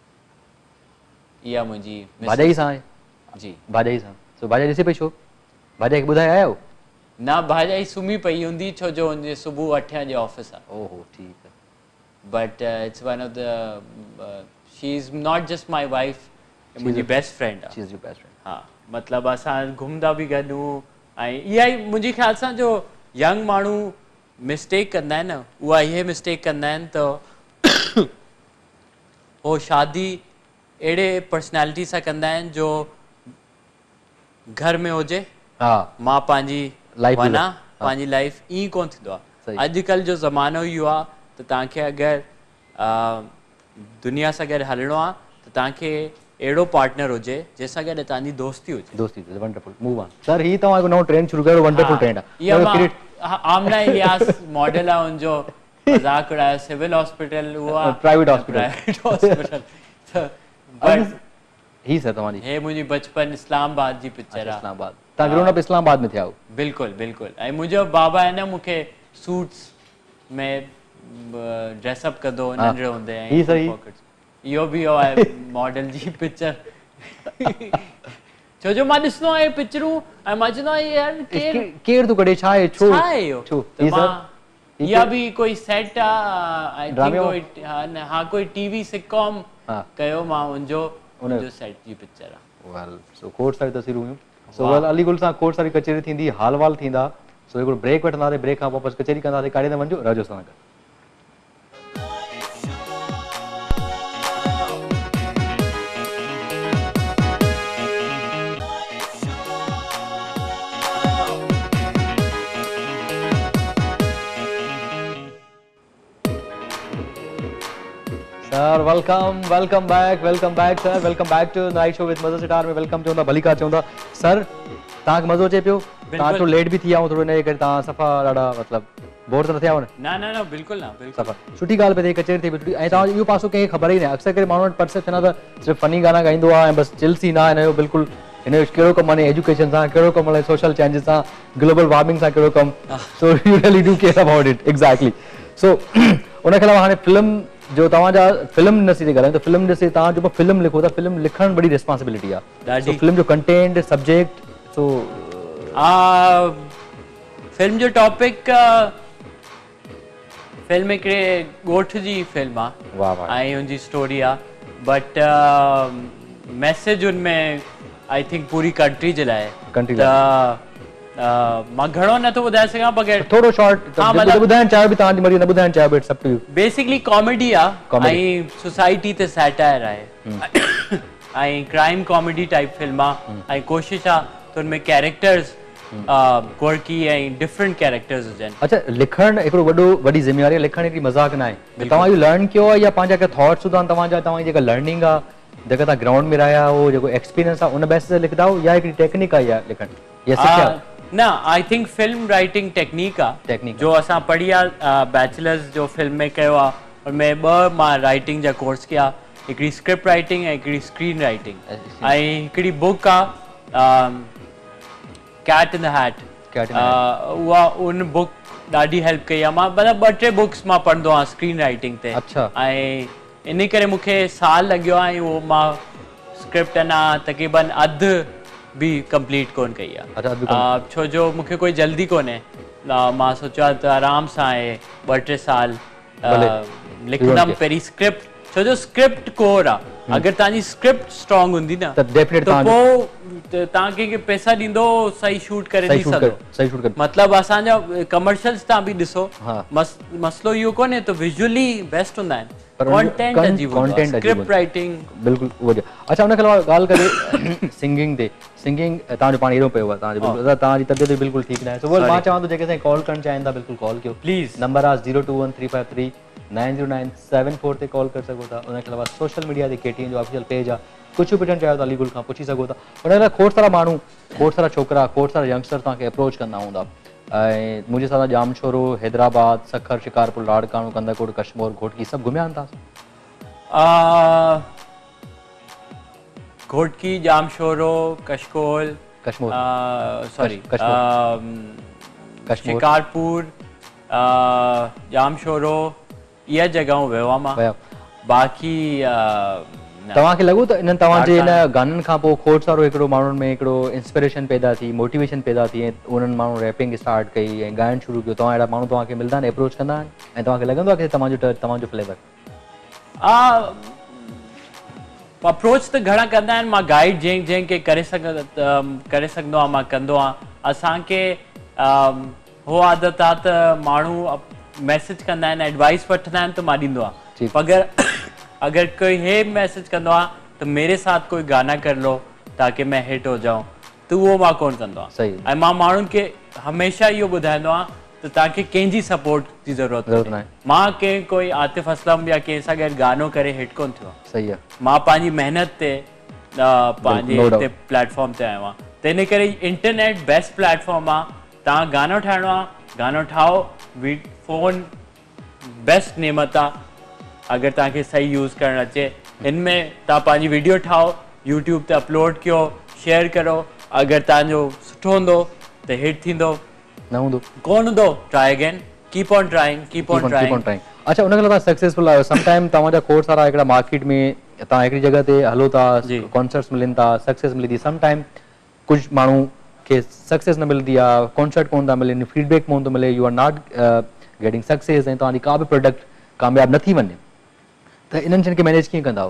इहा मुंहिंजी भाॼाई सां आहे जी भाॼाई सां सो भाॼाई ॾिसे पई छो भाॼाई खे ॿुधाए आयो ना भाॼाई सुम्ही पई हूंदी छो जो हुनजे सुबुह अठे बजे ऑफिस आहे ओहो ठीकु आहे but it's one of the she is not just my wife मुंहिंजी बेस्ट फ्रेंड आहे she is your best friend हा मतिलबु असां घुमंदा बि गॾु ऐं इहा ई मुंहिंजे ख़्याल सां जो यंग माण्हू मिस्टेक कंदा आहिनि न उहा इहे मिस्टेक कंदा आहिनि त उहो शादी अहिड़े पर्सनैलिटी सां कंदा आहिनि जो घर में हुजे हा मां पंहिंजी लाइफ वञा पंहिंजी लाइफ ईअं कोन थींदो आहे अॼुकल्ह जो ज़मानो इहो आहे त तव्हांखे अगरि दुनिया सां गॾु हलणो आहे त तव्हांखे एड़ो पार्टनर होजे जैसा गॾु तव्हांजी दोस्ती हुजे दोस्ती वंडरफुल मूव ऑन सर ही तव्हां हिकु नओं ट्रेंड शुरू कयो वंडरफुल ट्रेंड आहे आमना इलियास मॉडल आहे हुनजो मज़ाक उड़ायो सिविल हॉस्पिटल उहो आहे प्राइवेट हॉस्पिटल प्राइवेट हॉस्पिटल ही सर तव्हांजी हे मुंहिंजी बचपन इस्लामाबाद जी पिक्चर आहे इस्लामाबाद तव्हां ग्रोन अप इस्लामाबाद में थिया हो बिल्कुलु बिल्कुलु ऐं मुंहिंजो बाबा आहे न मूंखे सूट्स में ड्रेसअप कंदो नंढड़े हूंदे ऐं इहो बि इहो आहे मॉडल जी पिक्चर छो जो मां ॾिसंदो आहियां पिक्चरूं ऐं मां चवंदो आहियां यार केरु केरु थो करे छा आहे छो छा आहे इहो छो इहा बि कोई सेट आहे आई थिंक कोई हा कोई टीवी सिटकॉम कयो मां हुनजो हुनजो सेट जी पिक्चर आहे वेल सो खोड़ सारी तस्वीरूं हुयूं सो वेल अली गुल सां खोड़ सारी कचहरी थींदी हाल वाल थींदा सो हिकिड़ो ब्रेक वठंदासीं ब्रेक खां वापसि कचहरी कंदासीं काॾे न वञिजो रहजो असां गॾु sir welcome welcome back welcome back sir welcome back to night show with Mazhar सितार में वेलकम चवंदा भली का चवंदा सर तव्हांखे मज़ो अचे पियो तव्हां थोरो लेट बि थी विया थोरो हिन करे तव्हां सफ़ा ॾाढा मतिलबु बोर त न थिया न न न बिल्कुलु न बिल्कुलु सफ़ा सुठी ॻाल्हि पई थिए कचहरी थी पई ऐं तव्हां इहो पासो कंहिंखे ख़बर ई न अक्सर करे माण्हू वटि परसेप्शन आहे त सिर्फ़ु फनी गाना ॻाईंदो आहे ऐं बसि चिल्सी न हिन जो बिल्कुलु हिन जो कहिड़ो कमु आहे एजुकेशन सां कहिड़ो कमु आहे सोशल चेंजिस सां ग्लोबल वार्मिंग सां कहिड़ो कमु so you really do care about it exactly so उनखे अलावा हाणे फिल्म जो तव्हांजा फिल्म इंडस्ट्री ते ॻाल्हायूं त फिल्म ॾिसे तव्हां जेको फिल्म लिखो था फिल्म लिखणु बड़ी रिस्पॉन्सिबिलिटी आहे फिल्म जो कंटेंट सब्जेक्ट सो फिल्म जो टॉपिक फिल्म हिकिड़े ॻोठ जी फिल्म आहे ऐं हुनजी स्टोरी आहे बट मैसेज उनमें आई थिंक पूरी कंट्री जे लाइ कंट्री मां घणो नथो ॿुधाए सघां बग़ैर थोरो शॉर्ट ॿुधाइण चाहियो बि तव्हांजी मर्ज़ी न ॿुधाइण चाहियो it's up to you basically comedy आहे ऐं सोसाइटी ते सैटायर आहे ऐं क्राइम कॉमेडी टाइप फिल्म आहे ऐं कोशिशि आहे त हुनमें कैरेक्टर्स क्वर्की ऐं डिफरेंट कैरेक्टर्स हुजनि। अच्छा लिखणु हिकिड़ो वॾो वॾी ज़िम्मेवारी आहे लिखणु हिकिड़ी मज़ाक न आहे तव्हां इहो लर्न कयो आहे या पंहिंजा जेका थॉट्स हूंदा आहिनि तव्हांजा तव्हांजी जेका लर्निंग आहे जेका तव्हां ग्राउंड में रहिया हो जेको एक्सपीरियंस आहे उन बेसिस ते लिखंदा आहियो या हिकिड़ी टेक्निक आहे इहा लिखणु या सिखिया न I think film writing technique आहे टेक्निक जो असां पढ़ी आहे बैचलर्स जो फिल्म में कयो आहे हुनमें ॿ मां राइटिंग जा कोर्स कया हिकिड़ी स्क्रिप्ट राइटिंग ऐं हिकिड़ी स्क्रीन राइटिंग ऐं हिकिड़ी बुक आहे कैट इन द हैट उहा उन बुक ॾाढी हेल्प कई आहे मां मतिलबु ॿ टे बुक्स मां पढ़ंदो आहियां स्क्रीन राइटिंग ते ऐं इन करे मूंखे साल लॻियो आहे ऐं उहो मां स्क्रिप्ट अञा तक़रीबन अधु भी कंप्लीट कोन कई आहे छो जो मूंखे कोई जल्दी कोन्हे मां सोचियो त आराम सां आहे ॿ टे साल लिखंदमि पहिरीं स्क्रिप्ट छो जो स्क्रिप्ट कोर आहे अगर तव्हांजी स्क्रिप्ट स्ट्रॉन्ग हूंदी न त पोइ तव्हां कंहिंखे पैसा ॾींदो सही शूट करे ॾेई सघो मतिलबु असांजा कमर्शियल्स तव्हां बि ॾिसो मसलो इहो कोन्हे त विजुअली बेस्ट हूंदा आहिनि कंटेंट अजीब हूंदो स्क्रिप्ट राइटिंग बिल्कुलु उहो अच्छा उन खां अलावा ॻाल्हि करे सिंगिंग ते सिंगिंग तव्हांजो पाण अहिड़ो पियो आहे तव्हांजो बिल्कुलु तव्हांजी तबियत बिल्कुलु ठीकु न आहे सो मां चवां थो जेके असांखे कॉल करणु चाहिनि था बिल्कुलु कॉल कयो प्लीज़ नंबर आहे zero two one three five three nine zero nine seven four ते कॉल करे सघो था उनखे अलावा सोशल मीडिया ते के टी एन जो ऑफिशियल पेज आहे कुझु बि पुछणु चाहियो था अलीगुल खां पुछी सघो था उन लाइ खोड़ सारा माण्हू खोड़ सारा छोकिरा खोड़ सारा यंगस्टर तव्हांखे अप्रोच कंदा हूंदा ऐं मुंहिंजे साथ जाम छोरो हैदराबाद सखर शिकारपुर लाड़काणो कंदकोट कश्मीर घोटकी सभु घुमिया आहिनि तव्हां घोटकी जामशोरो कशकोल कश्मीर सॉरी शिकारपुर जामशोरो इहा जॻहियूं वियो आहे मां बाक़ी तव्हांखे लॻो त इन्हनि तव्हांजे इन गाननि खां पोइ खोड़ सारो हिकिड़ो माण्हुनि में हिकिड़ो इंस्पिरेशन पैदा थी मोटिवेशन पैदा थी ऐं उन्हनि माण्हू रैपिंग स्टार्ट कई ऐं ॻाइणु शुरू कयो तव्हां अहिड़ा माण्हू तव्हांखे मिलंदा आहिनि अप्रोच कंदा आहिनि ऐं तव्हांखे लॻंदो आहे की तव्हांजो टच तव्हांजो फ्लेवर अप्रोच त घणा कंदा आहिनि मां गाइड जंहिं जंहिंखे करे सघ करे सघंदो आहियां मां कंदो आहियां असांखे हो आदत आहे त माण्हू मैसेज कंदा आहिनि एडवाइस वठंदा आहिनि त मां ॾींदो आहियां अगरि अगर कोई हे मैसेज कंदो आहे त मेरे साथ कोई गाना कर लो ताकि मैं हिट हो जाऊं त उहो मां कोन कंदो आहियां ऐं मां माण्हुनि खे हमेशह इहो ॿुधाईंदो आहियां त तव्हांखे कंहिंजी सपोर्ट जी ज़रूरत आहे मां कंहिं कोई आतिफ असलम या कंहिं सां गॾु गानो करे हिट कोन थियो आहे सही आहे मां पंहिंजी महिनत ते पंहिंजे हिते प्लेटफॉर्म ते आयो आहियां त इन करे इंटरनेट बेस्ट प्लेटफॉर्म आहे तव्हां गानो ठाहिणो आहे गानो ठाहो फ़ोन बेस्ट नेमत आहे अगर तव्हांखे सही यूज़ करणु अचे हिन में तव्हां पंहिंजी वीडियो ठाहो यूट्यूब ते अपलोड कयो शेयर करो अगरि तव्हांजो सुठो हूंदो त हिट थींदो न हूंदो कोन हूंदो try again keep on trying keep on trying अच्छा उनखे तव्हां सक्सेसफुल आहियो सम टाइम तव्हांजा खोड़ सारा हिकिड़ा मार्केट में तव्हां हिकिड़ी जॻह ते हलो था कॉन्सर्ट्स मिलनि था सक्सेस मिले थी सम टाइम कुझु माण्हू खे सक्सेस न मिलंदी आहे कॉन्सर्ट कोन था मिलनि फीडबैक कोन थो मिले you are not getting success ऐं तव्हांजी का बि प्रोडक्ट कामयाबु न थी वञे त इन्हनि शयुनि खे मैनेज कीअं कंदा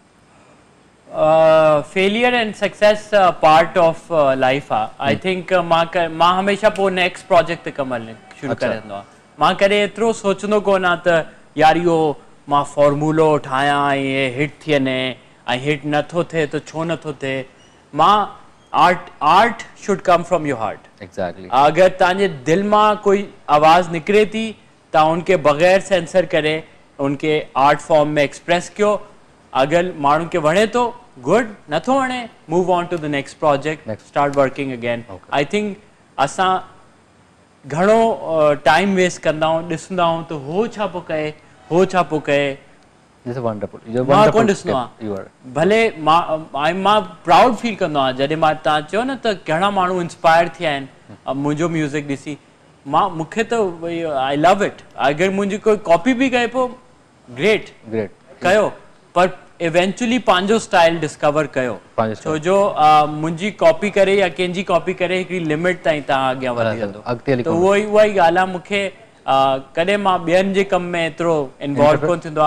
failure and success part of life आहे आई थिंक मां मां हमेशह पोइ नेक्स्ट प्रोजेक्ट ते कमु हलणु शुरू करे वेंदो आहियां मां कॾहिं एतिरो सोचंदो कोन आहियां त यार इहो मां फॉर्मूलो ठाहियां ऐं इहे हिट थी वञे ऐं हिट नथो थिए त छो नथो थिए मां art art should come from your heart exactly अगरि तव्हांजे दिलि मां कोई आवाज़ निकिरे थी तव्हां उनखे बग़ैर सेंसर करे उनके आर्ट फॉर्म में एक्सप्रेस कयो अगर माण्हुनि खे वणे थो गुड नथो वणे move on to the next project start working again I think असां घणो टाइम वेस्ट कंदा आहियूं ॾिसंदा आहियूं त हो छा पियो कए हो छा पियो कए मां कोन ॾिसंदो आहियां भले मां मां प्राउड फील कंदो आहियां जॾहिं मां तव्हां चयो न त घणा माण्हू इंस्पायर थिया आहिनि मुंहिंजो म्यूज़िक ॾिसी मां मूंखे त आई लव इट अगरि मुंहिंजी कोई कॉपी बि कए पोइ ग्रेट ग्रेट कयो पर इवेंचुअली पंहिंजो स्टाइल डिस्कवर कयो छो जो मुंहिंजी कॉपी करे या कंहिंजी कॉपी करे हिकिड़ी लिमिट ताईं तव्हां अॻियां वधी वेंदो त उहो ई उहा ई ॻाल्हि आहे मूंखे कॾहिं मां ॿियनि जे कम में एतिरो इन्वॉल्व कोन थींदो आहे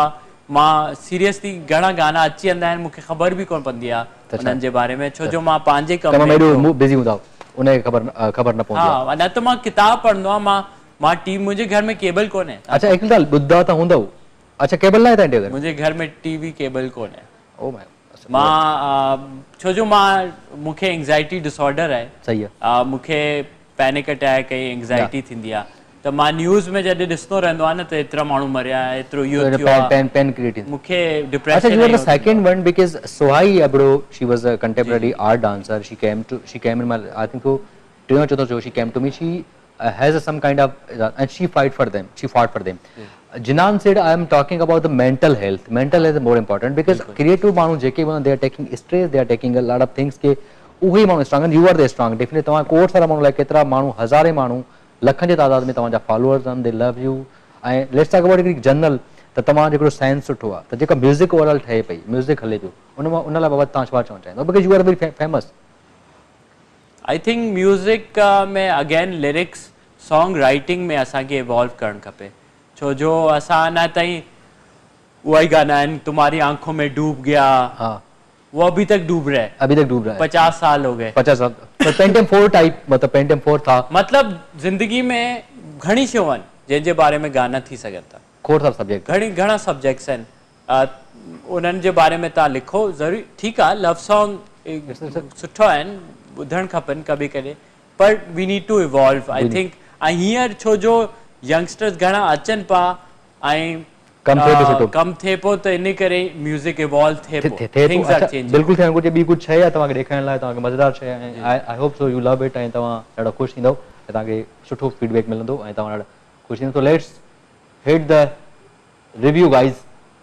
मां सीरियसली घणा गाना अची वेंदा आहिनि मूंखे ख़बर बि कोन पवंदी आहे उन्हनि जे बारे में छो जो मां पंहिंजे कम में बिज़ी हूंदा उनखे ख़बर ख़बर न पवंदी आहे। हा न त मां किताब पढ़ंदो आहियां मां मां टीवी मुंहिंजे घर में केबल कोन्हे। अच्छा हिकु ॻाल्हि ॿुधा त हूंदव अच्छा केबल न आहे तव्हांजे घर? मुंहिंजे घर में टीवी केबल कोन्हे। ओ माय मां छो जो मां मूंखे एंग्ज़ाइटी डिसऑर्डर आहे। सही आहे। मूंखे पैनिक अटैक ऐं एंग्ज़ाइटी थींदी आहे त मां न्यूज़ में जॾहिं ॾिसंदो रहंदो आहे न त एतिरा माण्हू मरिया एतिरो इहो थियो आहे पेन पेन क्रिएट मूंखे डिप्रेशन। अच्छा you are the second one because Sohai Abro she was a contemporary art dancer she came to she came in my I think so टियों चौथों जो she came to me she has some kind of and she fight for them she fought for them. Jinan said I am talking about the mental health. Mental health is more important because creative manu jeke they are taking stress, they are taking a lot of things ke uhi manu strong and you are the strong. Definitely tama court sara manu like ketra manu hazare manu lakhan je taadad mein tama followers and they love you. And let's talk about a journal त तमाम जेको science सुठो आहे त जेका music overall ठहे पई music हले पियो उन मां उन लाइ बाबति तव्हां छा चवणु चाहींदो because you are very famous. I think music में अगेन लिरिक्स सॉन्ग राइटिंग में असांखे इवॉल्व करणु खपे छो जो असां अञा ताईं उहा ई गाना आहिनि तुम्हारी आंखों में डूब गया। हाँ वो अभी तक डूब रहा है अभी तक डूब रहा है पचास साल हो गए पचास साल पेंटियम फोर टाइप मतलब पेंटियम फोर था मतलब ज़िंदगी में घणी शयूं आहिनि जंहिंजे बारे में गाना थी सघनि था खोड़ सारा सब्जेक्ट घणी घणा सब्जेक्ट्स आहिनि उन्हनि जे बारे में तव्हां लिखो ज़रूरी ठीकु आहे लव सॉन्ग सुठो आहिनि ॿुधणु खपनि कभी कॾहिं पर we need to evolve I think ऐं हींअर छो जो यंगस्टर्स घणा अचनि पिया ऐं कम थे तो सुठो कम थे पो त इन करे म्यूज़िक इवॉल्व थे पो थिंग्स आर चेंजिंग बिल्कुलु थियणु घुरिजे ॿी कुझु शइ आहे तव्हांखे ॾेखारण लाइ तव्हांखे मज़ेदार शइ ऐं I hope so you love it ऐं तव्हां ॾाढो ख़ुशि थींदव ऐं तव्हांखे सुठो फीडबैक मिलंदो ऐं तव्हां ॾाढा ख़ुशि थींदो so let's hit the review guys.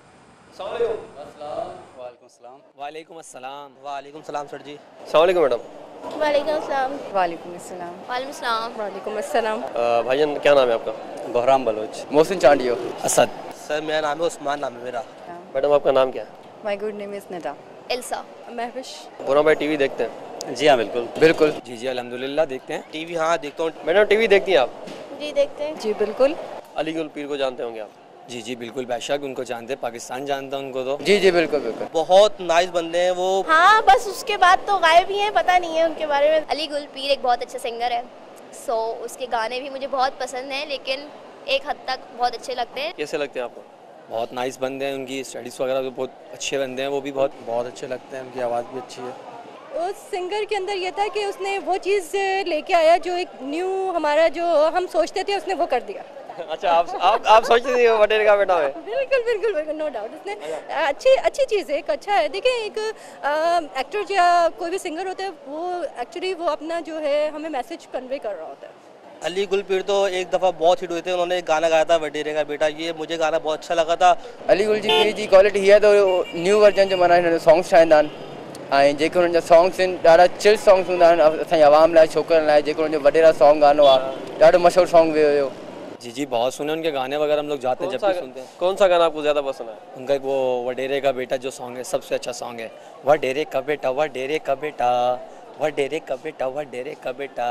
वालेकुम अस्सलाम वालेकुम सलाम सर जी अस्सलाम वालेकुम मैडम। वालेकुम अस्सलाम वालेकुम अस्सलाम वालेकुम अस्सलाम वालेकुम अस्सलाम। भाईजान क्या नाम है आपका? बहराम बलोच। मोहसिन चांडियो। असद। सर मेरा नाम है उस्मान नाम है मेरा। मैडम आपका नाम क्या है? My good name is Nada. Elsa. Mahwish. बुरा भाई टीवी देखते हैं? जी हाँ बिल्कुल बिल्कुल जी जी अल्हम्दुलिल्लाह देखते हैं टीवी। हाँ देखता हूँ। मैडम टीवी देखती हैं आप? जी देखते हैं। जी बिल्कुल। अली गुल पीर को जानते होंगे आप? जी जी बिल्कुल बेशक उनको जानते हैं पाकिस्तान जानता है उनको तो। जी जी बिल्कुल बिल्कुल बहुत नाइस बंदे हैं वो। हाँ बस उसके बाद तो गायब ही हैं पता नहीं है उनके बारे में। अली गुल पीर एक बहुत अच्छा सिंगर है सो उसके गाने भी मुझे बहुत पसंद हैं लेकिन एक हद तक बहुत अच्छे लगते हैं। कैसे लगते हैं आपको? बहुत नाइस बंदे हैं उनकी स्टडीज़ वगैरह तो बहुत अच्छे बंदे हैं वो भी बहुत बहुत अच्छे लगते हैं उनकी आवाज़ भी अच्छी है। उस सिंगर के अंदर ये था कि उसने वो चीज़ लेके आया जो एक न्यू हमारा जो हम सोचते थे उसने वो कर दिया। अच्छा आप आप आप सोचते थे वडेरे का बेटा है? बिल्कुल बिल्कुल बिल्कुल नो डाउट उसने अच्छी अच्छी चीज़ है एक अच्छा है। देखिए एक एक्टर या कोई भी सिंगर होता है वो एक्चुअली वो अपना जो है हमें मैसेज कन्वे कर रहा होता है। अली गुल पीर तो एक दफ़ा बहुत हिट हुए थे उन्होंने एक गाना गाया था वडेरे का बेटा ये मुझे गाना बहुत अच्छा लगा था। अली गुल जी पीर जी क्वालिटी है तो न्यू वर्जन जो माना हिननि सॉन्ग्स ठाहींदा आहिनि ऐं जेके हुननि जा सॉन्ग्स आहिनि ॾाढा चिल सॉन्ग्स हूंदा आहिनि असांजी आवाम लाइ छोकिरनि लाइ जेको हुनजो वडेरा सॉन्ग गानो आहे ॾाढो मशहूरु सॉन्ग वियो हुयो। जी जी बहुत सुने उनके गाने वगैरह हम लोग जाते हैं जब भी सुनते हैं। कौन सा गाना आपको ज़्यादा पसंद है? उनका वो वडेरे का बेटा जो सॉन्ग है सबसे अच्छा सॉन्ग है वडेरे का बेटा वडेरे का बेटा वडेरे का बेटा वडेरे का बेटा।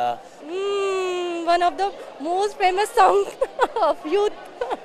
One of the most famous song of youth.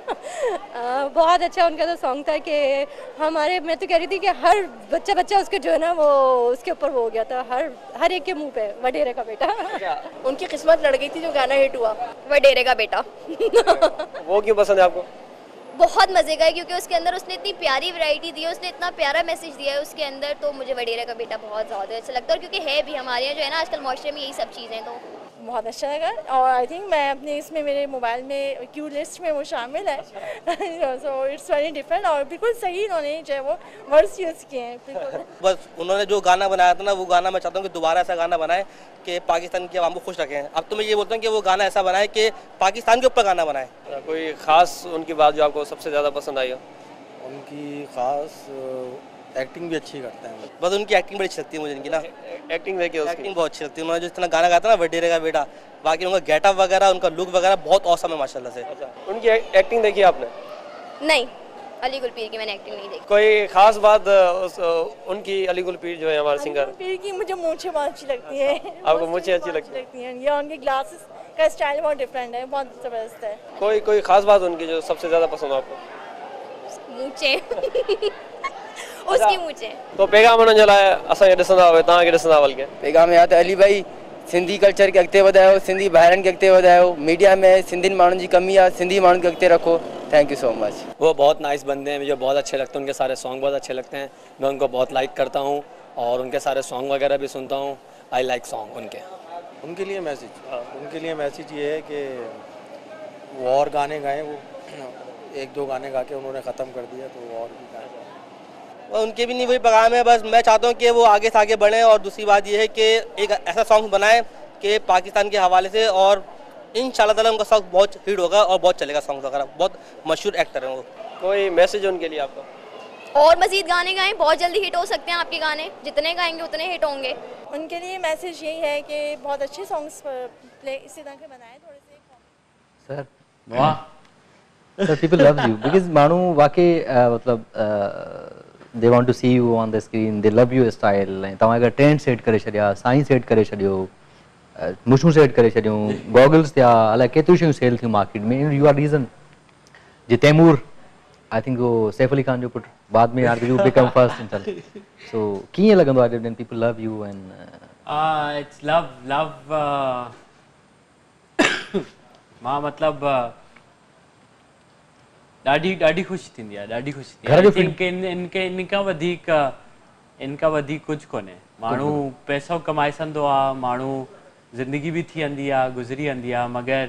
बहुत अच्छा उनका तो सॉन्ग था कि हमारे मैं तो कह रही थी कि हर बच्चा बच्चा उसके जो है ना वो उसके ऊपर वो हो गया था हर हर एक के मुंह पे वडेरे का बेटा। उनकी किस्मत लड़ गई थी जो गाना हिट हुआ वडेरे का बेटा। वो क्यों पसंद है आपको? बहुत मजे का है क्योंकि उसके अंदर उसने इतनी प्यारी वैरायटी दी है उसने इतना प्यारा मैसेज दिया है उसके अंदर तो मुझे वडेरे का बेटा बहुत ज़्यादा अच्छा लगता है और क्योंकि है भी हमारे यहाँ जो है ना आजकल माशरे में यही सब चीज़ें तो बहुत अच्छा लगा और आई थिंक मैं अपने इसमें मेरे मोबाइल में क्यू लिस्ट में वो शामिल है सो इट्स वेरी डिफरेंट और बिल्कुल सही इन्होंने चाहे वो वर्ड्स यूज़ किए हैं बिल्कुल। बस उन्होंने जो गाना बनाया था ना वो गाना मैं चाहता हूँ कि दोबारा ऐसा गाना बनाए कि पाकिस्तान की आवाम को खुश रखें। अब तो मैं ये बोलता हूँ कि वो गाना ऐसा बनाए कि पाकिस्तान के ऊपर गाना बनाए। कोई ख़ास उनकी बात जो आपको सबसे ज़्यादा पसंद आई हो? उनकी ख़ास एक्टिंग भी अच्छी करते हैं बस उनकी एक्टिंग बड़ी अच्छी लगती है मुझे इनकी ना एक्टिंग देखिए एक्टिंग बहुत अच्छी लगती है। उन्होंने जिस तरह गाना गाया था ना वडेरे का बेटा बाकी उनका गेटअप वगैरह उनका लुक वगैरह बहुत औसम है माशाल्लाह से। अच्छा उनकी एक्टिंग देखी आपने? नहीं अली गुल पीर की मैंने एक्टिंग नहीं देखी। कोई खास बात उस उनकी अली गुल पीर जो है हमारे सिंगर पीर की मुझे मूंछें बहुत अच्छी लगती है। आपको मूंछें अच्छी लगती हैं? ये उनके ग्लासेस का स्टाइल बहुत डिफरेंट है बहुत ज़बरदस्त है। कोई कोई खास बात उनकी जो सबसे ज़्यादा पसंद हो आपको? मूंचे उसकी मूंचे तो पैगाम उन्हनि जे लाइ असांखे ॾिसंदा हुए तव्हांखे ॾिसंदा बल्कि पैगाम या त अली भाई सिंधी कल्चर खे अॻिते वधायो, सिंधी भाइरनि खे अॻिते वधायो, मीडिया में सिंधियुनि माण्हुनि जी कमी आहे, सिंधी माण्हुनि खे अॻिते रखो। Thank you so much. वो बहुत नाइस बंदे हैं, मुझे बहुत अच्छे लगते हैं, उनके सारे सॉन्ग बहुत अच्छे लगते हैं, मैं उनको बहुत लाइक करता हूँ और उनके सारे सॉन्ग वगैरह भी सुनता हूँ। आई लाइक सॉन्ग उनके। उनके लिए मैसेज उनके लिए मैसेज ये है कि वो और गाने गाएं, वो एक दो गाने गा के उन्होंने ख़त्म कर दिया, तो वो और भी गाएं। उनके भी नहीं वही पैगाम है, बस मैं चाहता हूँ कि वो आगे से आगे बढ़ें और दूसरी बात ये है कि एक ऐसा सॉन्ग बनाएं कि पाकिस्तान के हवाले से, और इंशाल्लाह ताला उनका सॉन्ग बहुत हिट होगा और बहुत चलेगा सॉन्ग वगैरह। बहुत मशहूर एक्टर हैं वो। कोई मैसेज उनके लिए आपका? और मजीद गाने गाएं, बहुत जल्दी हिट हो सकते हैं आपके गाने, जितने गाएंगे उतने हिट होंगे। उनके लिए मैसेज यही है कि बहुत अच्छे सॉन्ग्स प्ले इसी तरह के बनाएं थोड़े से। सर वाह sir, people love you because मानू वाकई मतलब they want to see you on the screen, they love your style। तव्हां अगर ट्रेंड सेट करे छॾिया, साईं सेट करे छॾियो, मुशूं सेट करे छॾियूं, गॉगल्स थिया, अलाए केतिरियूं शयूं सेल थियूं मार्केट में, यू आर रीज़न। जी तैमूर आई थिंक वो सैफ अली खान जो पुट बाद में यार यू बिकम फर्स्ट इन चल, सो कीअं लॻंदो आहे when people love you and uh it's love love uh, मां मतलब ॾाढी ॾाढी ख़ुशी थींदी आहे, ॾाढी ख़ुशी थींदी आहे। इनके इनके इनखां वधीक इनखां वधीक कुझु कोन्हे। माण्हू पैसो कमाए सघंदो आहे, माण्हू ज़िंदगी भी थी वेंदी आहे, गुज़री वेंदी आहे, मगर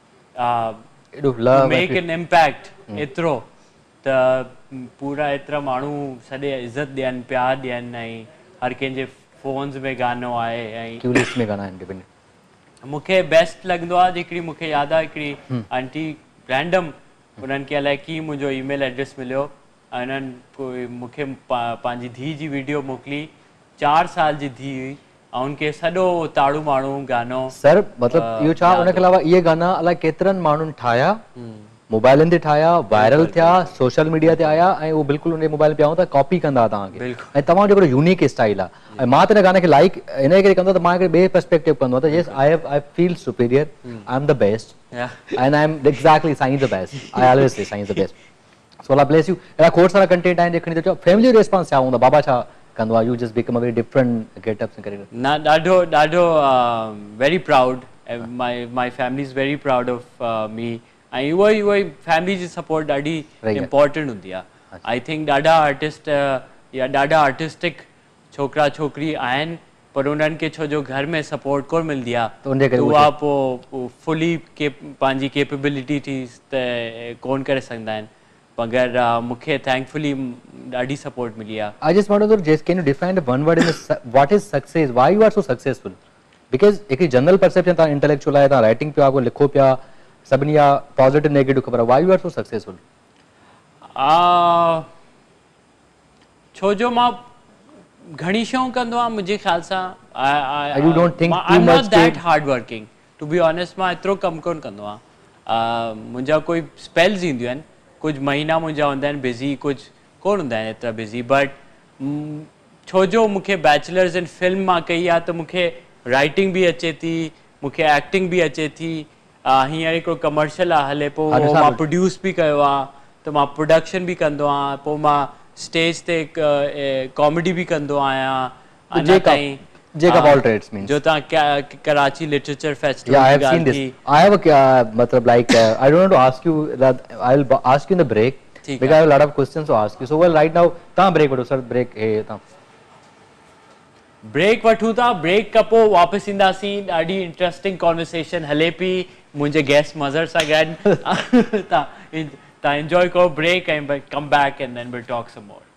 मेक एन इम्पैक्ट एतिरो त पूरा एतिरा माण्हू सॼे इज़त ॾियनि, प्यार ॾियनि, ऐं हर कंहिंजे फ़ोन्स में गानो आहे ऐं क्यूलिस्ट में गाना आहिनि। मूंखे बेस्ट लॻंदो आहे हिकिड़ी, मूंखे यादि आहे हिकिड़ी आंटी रैंडम उन्हनि खे अलाए कीअं मुंहिंजो ईमेल एड्रेस मिलियो ऐं उन्हनि कोई मूंखे पंहिंजी धीउ जी वीडियो मोकिली, चारि साल जी धीउ हुई ऐं उनखे सॼो ताड़ू माण्हू गानो। सर मतिलबु इहो छा, उनखे अलावा इहे गाना अलाए केतिरनि माण्हुनि ठाहिया, मोबाइलनि ते ठाहिया, वायरल थिया, सोशल मीडिया ते आया ऐं उहो बिल्कुलु उन मोबाइल पिया त कॉपी कंदा तव्हांखे, ऐं तव्हांजो हिकिड़ो यूनिक स्टाइल आहे। ऐं मां त हिन गाने खे लाइक इन करे कंदो त मां हिकिड़े ॿिए पर्सपेक्टिव कंदो त yes I have I feel superior, I am the best and I am exactly Sain is the best, I always say Sain is the best. So अल्लाह ब्लेस यू। अहिड़ा खोड़ सारा कंटेंट आहिनि जेकॾहिं चओ फैमिली रिस्पॉन्स छा हूंदा, बाबा छा कंदो आहे, you just become a very different getups करे ना, ॾाढो ॾाढो very proud, my my family is very proud of me, ऐं उहो ई उहो ई फैमिली जी सपोर्ट ॾाढी इम्पोर्टेंट हूंदी आहे। आई थिंक ॾाढा आर्टिस्ट या ॾाढा आर्टिस्टिक छोकिरा छोकिरी आहिनि, पर उन्हनि खे छो जो घर में सपोर्ट कोन मिलंदी आहे त उहा पोइ फुली के पंहिंजी केपेबिलिटी थी त कोन करे सघंदा आहिनि, मगर मूंखे थैंकफुली ॾाढी सपोर्ट मिली आहे। I just want to know, just can you define one word in what is success, why you are so successful? Because हिकिड़ी जनरल परसेप्शन तव्हां इंटेलेक्चुअल आहे, तव्हां राइटिंग पिया को लिखो पिया, सभिनी जा पॉजिटिव नेगेटिव ख़बर आहे, why you are so successful? छो जो मां घणी शयूं कंदो आहियां, मुंहिंजे ख़्याल सां you don't think I am not that hard working to be honest. मां एतिरो कमु कोन कंदो आहियां, मुंहिंजा कोई स्पेल्स ईंदियूं आहिनि, कुछ महीना मुंहिंजा हूंदा आहिनि बिज़ी, कुछ कोन हूंदा आहिनि एतिरा बिज़ी, बट छो जो मूंखे बैचलर्स इन फिल्म मां कई आहे त मूंखे राइटिंग बि अचे थी, मूंखे एक्टिंग बि अचे थी, हींअर हिकिड़ो कमर्शियल आहे हले पोइ मां प्रोड्यूस बि कयो आहे, त मां प्रोडक्शन बि कंदो आहियां, पोइ मां स्टेज ते कॉमेडी बि कंदो आहियां अञा ताईं, जो तव्हां Karachi literature festival Yeah, I have seen this. I have a uh, matlab like uh, I don't want to ask you that, I'll ask you in the break because I have a lot of questions to ask you. So well right now तव्हां break वठो sir, break हे तव्हां break वठूं था, brake खां पोइ वापसि ईंदासीं, ॾाढी इंट्रस्टिंग कॉन्वर्सेशन हले पई मुंहिंजे गेस्ट मज़र सां गॾु। तव्हां तव्हां एंजॉय करो ब्रेक ऐं come back and then will talk some more.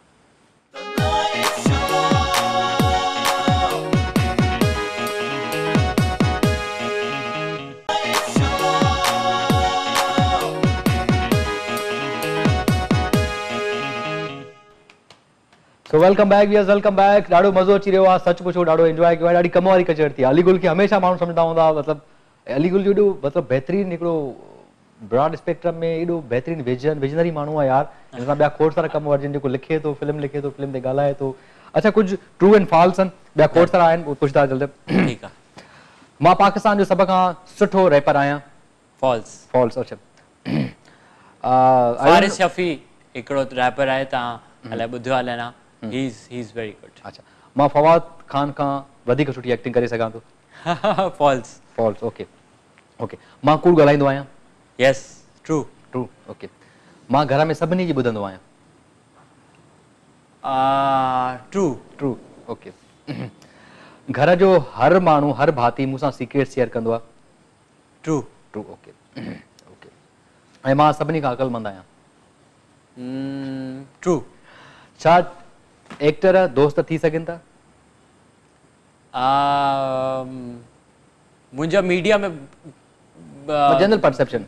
So welcome back, viewers, welcome back। ॾाढो मज़ो अची रहियो आहे, सच पुछो ॾाढो एंजॉय कयो आहे, ॾाढी कम वारी कचहरी थी। अली गुल खे हमेशह माण्हू सम्झंदा हूंदा, मतिलबु अली गुल जो एॾो मतिलबु बहितरीनु हिकिड़ो ब्रॉड स्पेक्ट्रम में एॾो बहितरीनु विजन विजनरी माण्हू आहे यार, हिन सां ॿिया खोड़ सारा कम वर्जन, जेको लिखे थो, फिल्म लिखे थो, फिल्म ते ॻाल्हाए थो। अच्छा, कुझु ट्रू एंड फॉल्स आहिनि, ॿिया खोड़ सारा आहिनि, उहो पुछंदा जल्दी। ठीकु आहे। मां पाकिस्तान जो सभ खां सुठो रैपर आहियां। फॉल्स। फॉल्स। अच्छा, फारिस शफी हिकिड़ो रैपर आहे तव्हां अलाए ॿुधियो आहे अलाए न he is he is very good अच्छा मां फवाद खान खां वधीक सुठी एक्टिंग करे सघां थो फॉल्स फॉल्स ओके ओके मां कूड़ ॻाल्हाईंदो आहियां यस ट्रू ट्रू ओके मां घर में सभिनी जी ॿुधंदो आहियां ट्रू ट्रू ओके घर जो हर माण्हू हर भाती मूंसां सीक्रेट शेयर कंदो आहे ट्रू ट्रू ओके ओके ऐं मां सभिनी खां अक़लमंद आहियां ट्रू छा एक्टर दोस्त थी सघनि था मुंहिंजा मीडिया में जनरल परसेप्शन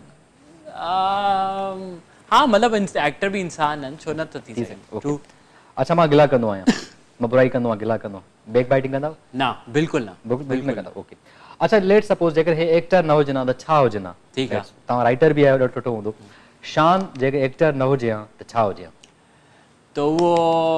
हाँ मतलब एक्टर भी इंसान आहिनि छो न थो थी सघे ट्रू अच्छा मां गिला कंदो आहियां मां बुराई कंदो आहियां गिला कंदो आहियां बैक बाइटिंग कंदा न बिल्कुलु न बिल्कुलु न कंदा ओके अच्छा लेट सपोज जेकर हे एक्टर न हुजे न त छा हुजे न ठीकु आहे तव्हां राइटर बि आहियो ॾाढो सुठो हूंदो शान जेकर एक्टर न हुजे हा त छा हुजे हा त उहो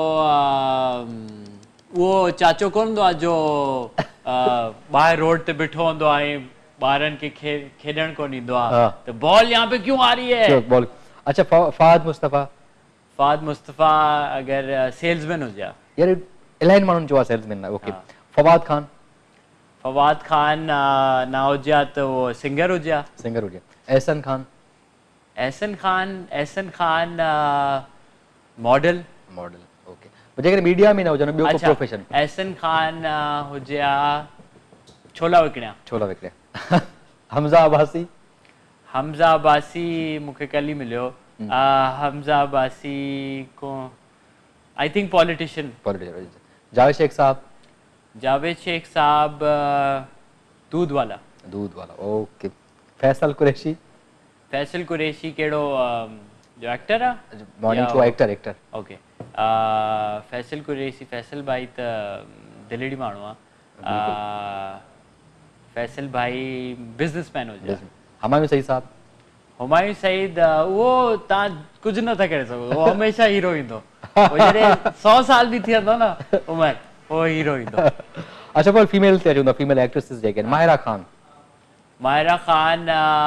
उहो चाचो कोन हूंदो आहे जो ॿाहिरि रोड ते बीठो हूंदो आहे ॿारनि खे खे खेॾणु कोन ईंदो आहे त बॉल यहाँ पे क्यों आ रही है बॉल अच्छा फहद मुस्तफ़ा फहद मुस्तफ़ा अगरि सेल्समैन हुजे हा यार इलाही माण्हुनि जो आहे सेल्समैन ओके फवाद खान फवाद खान ना हुजे हा त उहो सिंगर हुजे हा सिंगर हुजे Ehsan Khan Ehsan Khan Ehsan Khan model model okay जेकर मीडिया में न हुजे ॿियो को प्रोफेशन एहसन खान हुजे हा छोला विकिणिया छोला विकिणिया हमज़ा अब्बासी हमज़ा अब्बासी मूंखे कल ई मिलियो हमज़ा अब्बासी को I think politician politician Javed Shaikh साहब जावेद शेख साहब दूध वाला दूध वाला ओके फैसल कुरैशी फैसल कुरैशी कहिड़ो जो एक्टर आहे morning show actor actor okay Faisal Qureshi Faisal भाई त दिलड़ी माण्हू आहे फैसल भाई बिजनेसमैन हुजे हुमायूं सईद साहब हुमायूं सईद उहो तव्हां कुझु नथा करे सघो उहो हमेशह हीरो ईंदो जॾहिं सौ साल बि थी वेंदो न उमिरि उहो हीरो ईंदो अच्छा पर फीमेल ते अचूं था फीमेल एक्ट्रेसिस जेके Mahira Khan Mahira Khan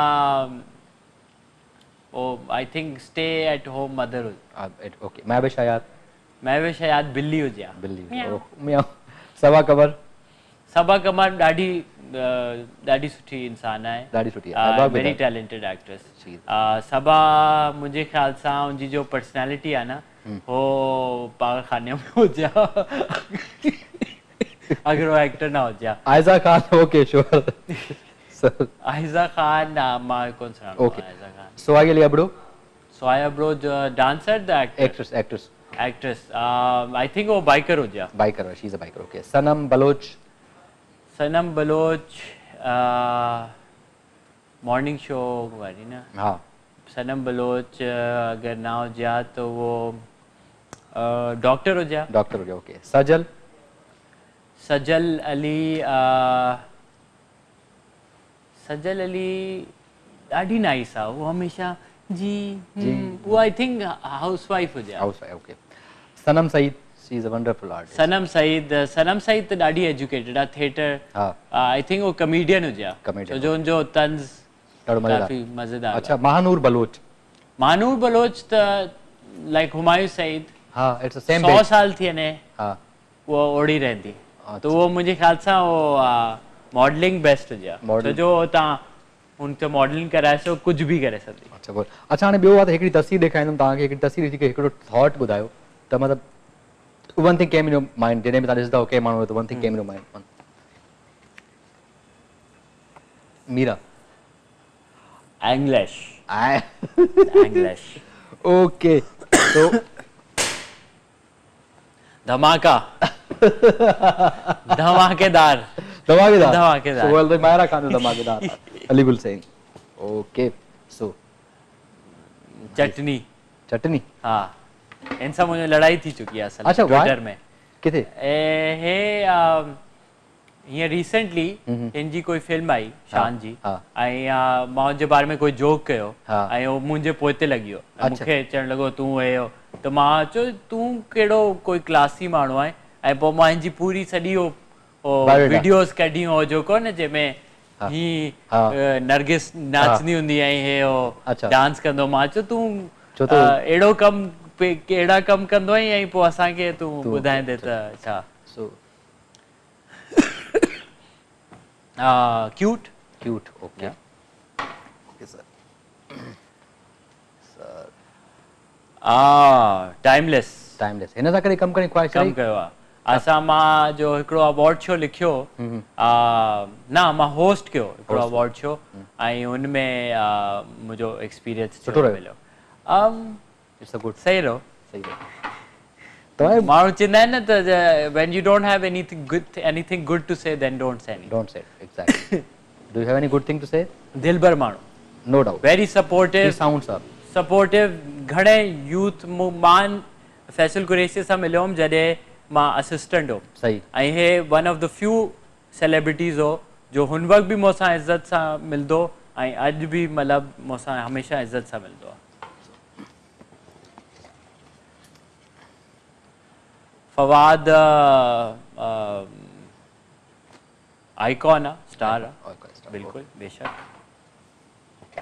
oh I think stay at home mother okay Mahwish Hayat Mahwish Hayat बिल्ली हुजे हा बिल्ली सबा कमर सबा कमर ॾाढी ॾाढी सुठी इंसान आहे ॾाढी सुठी आहे वेरी टैलेंटेड एक्ट्रेस सबा मुंहिंजे ख्याल सां उनजी जो पर्सनैलिटी आहे न हो पागलखाने में हुजे हा अगर वो एक्टर ना हुजे हा आयजा खान ओके श्योर आयजा खान मां कोन सुञाणो ओके सोहाई अली अबड़ो सोहाई अबड़ो जो dancer the actress actress actress I think वो बाइकर हुजे हा biker she is a biker okay Sanam Baloch Sanam Baloch morning show वाली ना हाँ सनम बलोच अगर ना हो जा तो वो डॉक्टर हो जा डॉक्टर हो जा ओके सजल सजल अली सजल अली ॾाढी नाइस आहे वो हमेशा जी वो आई थिंक हाउस वाइफ हो जा house wife okay Sanam Saeed she is a wonderful artist Sanam Saeed Sanam Saeed त ॾाढी एजुकेटेड आहे थिएटर आई थिंक वो कॉमेडियन हुजे हा छो जो उनजो तंज़ काफ़ी मज़ेदार अच्छा महानूर बलोच महानूर बलोच त लाइक हुमायूं सईद हाँ इट्स द सेम सौ साल थी वञे हाँ वो ओड़ी रहंदी तो वो मुंहिंजे ख्याल सां वो मॉडलिंग बेस्ट हुजे हा छो जो तव्हां हुन ते मॉडलिंग कराए सो कुझु बि करे सघंदी अच्छा बोल अच्छा हाणे ॿियो आहे त हिकिड़ी तस्वीर ॾेखारींदुमि तव्हांखे हिकिड़ी तस्वीर ॾिसी करे हिकिड़ो थॉट ॿुधायो त मतिलबु one thing came in your mind जॾहिं बि तव्हां ॾिसंदा हो कंहिं माण्हू त one thing came in your mind Meera English English okay तो धमाका धमाकेदार धमाकेदार धमाकेदार so well the Mahira Khan धमाकेदार अली गुल सिंह ओके सो चटनी चटनी हाँ इनसे मुझे लड़ाई थी चुकी है असल अच्छा ट्विटर में किथे ए हे ये रिसेंटली इनजी कोई फिल्म आई शान जी ऐं मां उनजे बारे में कोई जोक कयो ऐं वो मुंहिंजे पोइते लॻी वियो मूंखे चवणु लॻो तूं हुयो त मां चयो तूं कहिड़ो कोई क्लासी माण्हू आहे ऐं पोइ मां हिनजी पूरी सॼी वीडियोस कढी हो जो कोन जंहिंमें ही नरगिस नाचंदी हूंदी ऐं हे डांस कंदो मां चयो तूं अहिड़ो कमु कहिड़ा कम कंदो आहीं ऐं पोइ असांखे तूं ॿुधाईंदे त छा so cute cute okay okay sir sir आ टाइमलेस टाइमलेस हिन सां करे कम करण ख्वाहिश कम कयो आहे असां मां जो हिकिड़ो अवॉर्ड शो लिखियो न मां होस्ट कयो हिकिड़ो अवॉर्ड शो ऐं हुन में मुंहिंजो एक्सपीरियंस सुठो मिलियो इट्स अ गुड सही रहो सही रहो माण्हू चवंदा आहिनि न त when you don't have anything good anything good to say then don't say any don't say exactly do you have any good thing to say दिलबर माण्हू no doubt very supportive sounds are supportive घणे youth मान फैसल कुरैशी सां मिलियो हुउमि जॾहिं मां assistant हुउमि सही ऐं हे one of the few celebrities हो जो हुन वक़्तु बि मूंसां इज़त सां मिलंदो ऐं अॼु बि मतिलबु मूंसां हमेशह इज़त सां मिलंदो आहे फवाद आइकॉन आहे स्टार आहे बिल्कुलु बेशक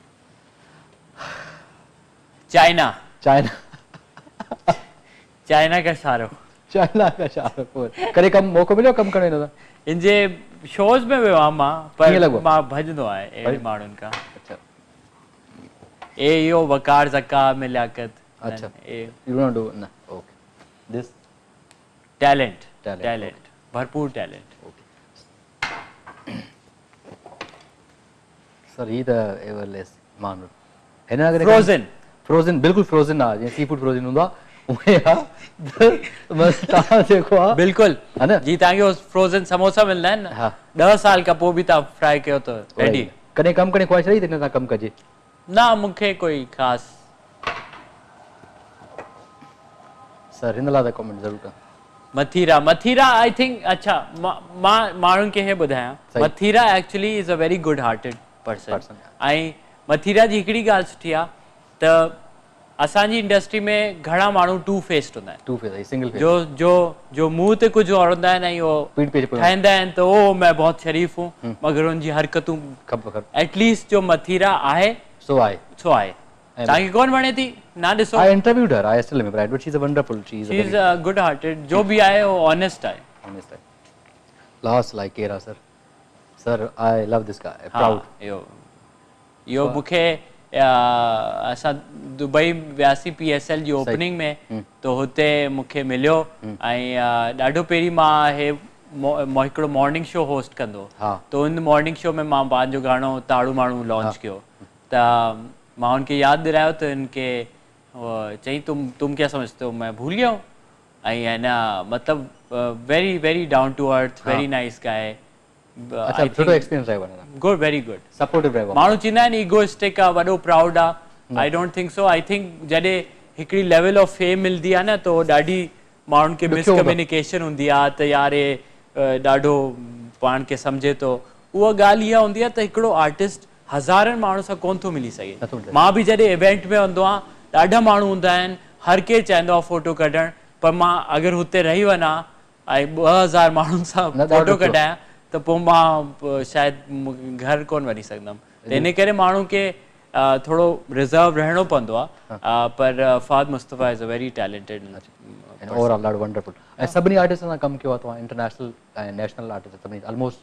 चाइना चाइना चाइना का शाहरुख चाइना का शाहरुख करे कम मौक़ो मिलियो कम करण जो इन जे शोज़ में वियो आहियां मां पर मां भॼंदो आहियां अहिड़े माण्हुनि खां अच्छा ए इहो वकार ज़का में लियाकत अच्छा यू डोंट डू न ओके दिस टैलेंट टैलेंट भरपूर talent sir he the everless माण्हू हिन अगरि फ्रोज़न फ्रोज़न बिल्कुलु फ्रोज़न आहे जीअं सी फूड फ्रोज़न हूंदो आहे उहे आहे तव्हां जेको आहे बिल्कुलु हा न जी तव्हांखे फ्रोज़न समोसा मिलंदा आहिनि हा न ॾह साल खां पोइ बि तव्हां फ्राई कयो त रेडी कॾहिं कमु करण ख्वाहिश रही त हिन सां कमु कजे न मूंखे कोई ख़ासि सर हिन लाइ त कमेंट ज़रूरु कयो मथीरा मथीरा आई थिंक अच्छा मां माण्हुनि खे हे ॿुधायां Mathira actually is a very good hearted person ऐं मथीरा जी हिकिड़ी ॻाल्हि सुठी आहे त असांजी इंडस्ट्री में घणा माण्हू टू फेस्ड हूंदा आहिनि टू फेस सिंगल फेस जो जो जो मुंह ते कुझु औरंदा आहिनि ऐं उहो ठाहींदा आहिनि त ओ मैं बहुत शरीफ़ हूं मगर उनजी हरकतूं एटलीस्ट जो मथीरा आहे सो आहे सो आहे तव्हांखे कोन वणे थी ना ॾिसो I interviewed her I still remember but she is a wonderful she she is a good hearted जो भी आहे वो ऑनेस्ट आहे ऑनेस्ट आहे लास्ट लाइक केरा sir sir I love this guy proud yo yo मूंखे असां दुबई वियासीं पी एस एल जी ओपनिंग में त हुते मूंखे मिलियो ऐं ॾाढो पहिरीं मां हे हिकिड़ो मॉर्निंग शो होस्ट कंदो त उन मॉर्निंग शो में मां पंहिंजो गानो ताड़ू माण्हू लॉन्च कयो त मां उनखे यादि दिलायो त इनके चई तुम तुम क्या समझते हो मैं भूल गया हूँ ऐं है न मतिलबु very very down to earth very nice guy अच्छा सुठो एक्सपीरियंस रहियो आहे गुड वेरी गुड सपोर्टिव रहियो माण्हू चवंदा आहिनि ईगोइस्टिक आहे वॾो प्राउड आहे I don't think so I think जॾहिं हिकिड़ी लेवल ऑफ फेम मिलंदी आहे न त उहो ॾाढी माण्हुनि खे मिसकम्युनिकेशन हूंदी आहे त यार हे ॾाढो पाण खे सम्झे थो उहा ॻाल्हि इहा हूंदी आहे त हिकिड़ो आर्टिस्ट हज़ारनि माण्हू सां कोन थो मिली सघे मां बि जॾहिं इवेंट में वेंदो आहियां ॾाढा माण्हू हूंदा आहिनि हर केरु चाहींदो आहे फ़ोटो कढणु पर मां अगरि हुते रही वञा ऐं ॿ हज़ार माण्हुनि सां फ़ोटो कढायां त पोइ मां शायदि घर कोन वञी सघंदुमि त इन करे माण्हू खे थोरो रिज़र्व रहणो पवंदो आहे पर Fahad Mustafa is a very talented overall ॾाढो वंडरफुल ऐं सभिनी आर्टिस्ट सां कमु कयो आहे तव्हां इंटरनेशनल ऐं नेशनल आर्टिस्ट सभिनी ऑलमोस्ट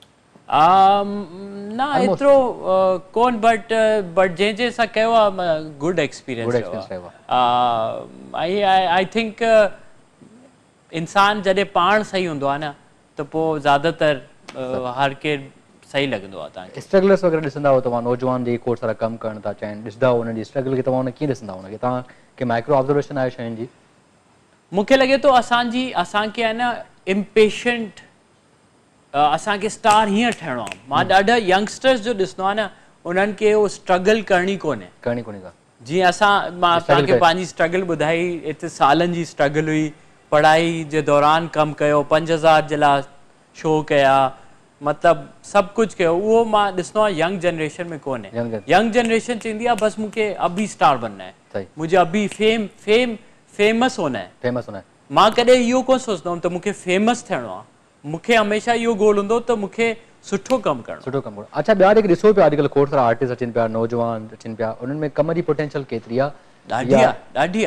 न एतिरो कोन बट बट जंहिं जंहिं सां कयो आहे गुड एक्सपीरियंस ऐं आई थिंक इंसानु जॾहिं पाण सही हूंदो आहे न त पोइ ज़्यादातर हर केरु सही लॻंदो आहे तव्हांखे स्ट्रगलर्स वग़ैरह ॾिसंदा हो तव्हां नौजवान जेके खोड़ सारा कमु करणु था चाहिनि ॾिसंदा हो हुन जी स्ट्रगल खे तव्हां हुन कीअं ॾिसंदा हुनखे तव्हांखे माइक्रो ऑब्ज़र्वेशन आहे शयुनि जी मूंखे लॻे थो असांजी असांखे आहे न इम्पेशेंट असांखे स्टार हीअं ठहिणो आहे मां ॾाढा यंगस्टर्स जो ॾिसंदो आहे न उन्हनि खे उहो स्ट्रगल करणी कोन्हे करणी कोन्हे का जीअं असां मां तव्हांखे पंहिंजी स्ट्रगल ॿुधाई हिते सालनि जी स्ट्रगल हुई पढ़ाई जे दौरान कमु कयो पंज हज़ार जे लाइ शो कया मतिलबु सभु कुझु कयो उहो मां ॾिसंदो आहियां यंग जनरेशन में कोन्हे यंग जनरेशन चवंदी आहे बसि मूंखे अभी स्टार बनना है मुझे अभी फेम फेम फेमस होना है फेमस होना है मां कॾहिं इहो कोन सोचंदो हुउमि त मूंखे फेमस थियणो आहे मूंखे हमेशह इहो गोल हूंदो त मूंखे सुठो कमु करणो सुठो कमु करणो अच्छा ॿिया जेके ॾिसो पिया अॼुकल्ह खोड़ सारा आर्टिस्ट अचनि पिया नौजवान अचनि पिया उन्हनि में कम जी पोटेंशियल केतिरी आहे ॾाढी आहे ॾाढी आहे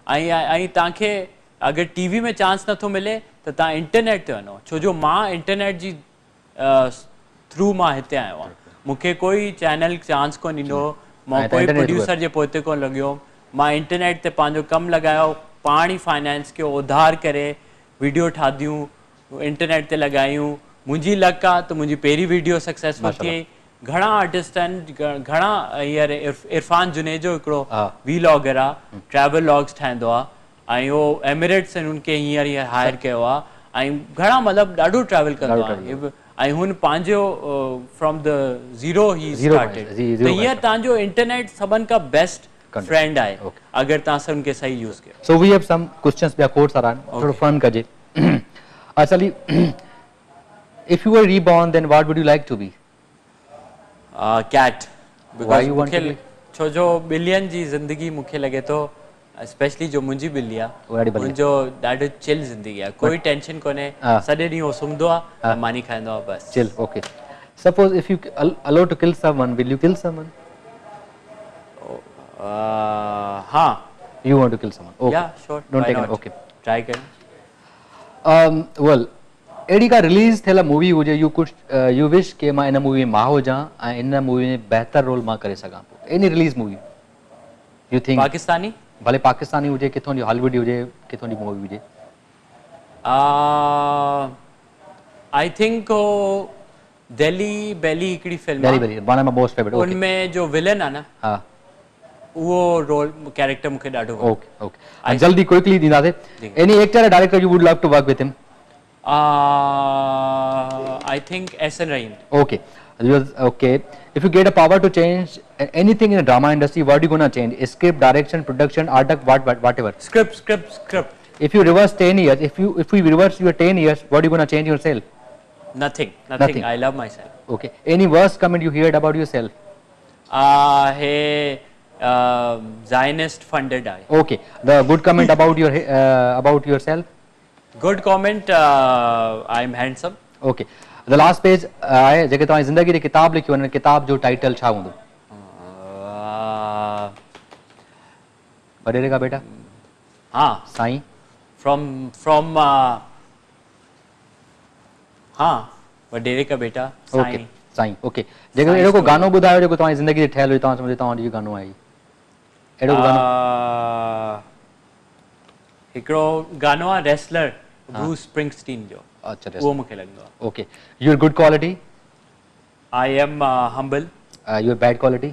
ऐं ऐं तव्हांखे अगरि टीवी में चांस नथो मिले त तव्हां इंटरनेट ते वञो, छो जो मां इंटरनेट जी थ्रू मां हिते आयो आहियां, मूंखे कोई चैनल चांस कोन ॾिनो, मां कोई प्रोड्यूसर जे पोइते कोन लॻियो, मां इंटरनेट ते पंहिंजो कमु लॻायो, पाण ई फाइनेंस कयो, उधार करे वीडियो ठाहियूं, इंटरनेट ते लॻायूं, मुंहिंजी लक आहे त मुंहिंजी पहिरीं वीडियो सक्सेसफुल थी वई। घणा आर्टिस्ट आहिनि, घणा हींअर इरफान जुनेजो हिकिड़ो वीलॉगर आहे, ट्रैवल लॉग्स ठाहींदो आहे, ऐं उहो एमिरेट्स आहिनि उनखे हींअर हींअर हायर कयो आहे, ऐं घणा मतिलबु ॾाढो ट्रैवल कंदो आहे, ऐं हुन पंहिंजो from the zero he started. त हींअर तव्हांजो इंटरनेट सभिनि खां बेस्ट फ्रेंड आहे अगरि तव्हां सभु उनखे सही यूज़ कयो। So we have some questions ॿिया कोर्स वारा आहिनि, थोरो फन कजे। असली if you were reborn then what would you like to be? Cat, because छो जो ॿिलियनि जी ज़िंदगी मूंखे लॻे थो, स्पेशली जो मुंहिंजी ॿिली आहे, मुंहिंजो ॾाढो चिल ज़िंदगी आहे, कोई टेंशन कोन्हे, सॼो ॾींहुं उहो सुम्हंदो आहे, मानी खाईंदो आहे, बस chill. Okay, suppose if you allowed to kill someone, will you kill someone? हाँ, you want to kill someone? Okay. Yeah, sure. Don't Why take not? it. Okay. Try करें. Um, well, एडी का रिलीज थियल movie हुजे, you could uh, you wish के मां इन movie में मां हुजां ऐं इन मूवी में बहितर रोल मां करे सघां पोइ, any release movie you think? Pakistani? भले पाकिस्तानी हुजे, किथों जी हॉलीवुड हुजे, किथों जी मूवी हुजे? आई थिंक दिल्ली बेली हिकिड़ी film, Delhi Belly, one of my most favourite. उनमें जो विलन आहे न, हाँ, वो रोल कैरेक्टर मुझे डाढो। ओके ओके, जल्दी क्विकली दींदासे। Any actor director you would love to work with him? I think Ehsan Rahim. Okay okay, if you get a power to change anything in the drama industry, what you gonna change? Script, direction, production, art, what whatever? Script script script. If you reverse ten years, if you if we reverse your ten years, what you going to change yourself? Nothing, nothing, nothing. I love myself. Okay, any worst comment you heard about yourself? Uh, hey, uh, Zionist funded I. Okay, the good comment about your uh, about yourself? Good comment, uh, I'm handsome. Okay, the last page आहे जेके तव्हां ज़िंदगी जी किताब लिखी वञे, किताब जो title छा हूंदो? वडेरे का बेटा? हाँ, साईं। From from हाँ, वडेरे का बेटा, साईं। साईं, ओके। जेके एड़ो को गानो ॿुधायो जेको तव्हांजी ज़िंदगी जे ठहियल हुजे, तव्हां सम्झो तव्हांजो गानो आहे, एड़ो गानो? हिकिड़ो गानो आहे रेसलर, ब्रूस स्प्रिंगस्टीन जो। अच्छा, वो मुझे लगता है। Okay, your good quality? I am uh, humble. Uh, your bad quality?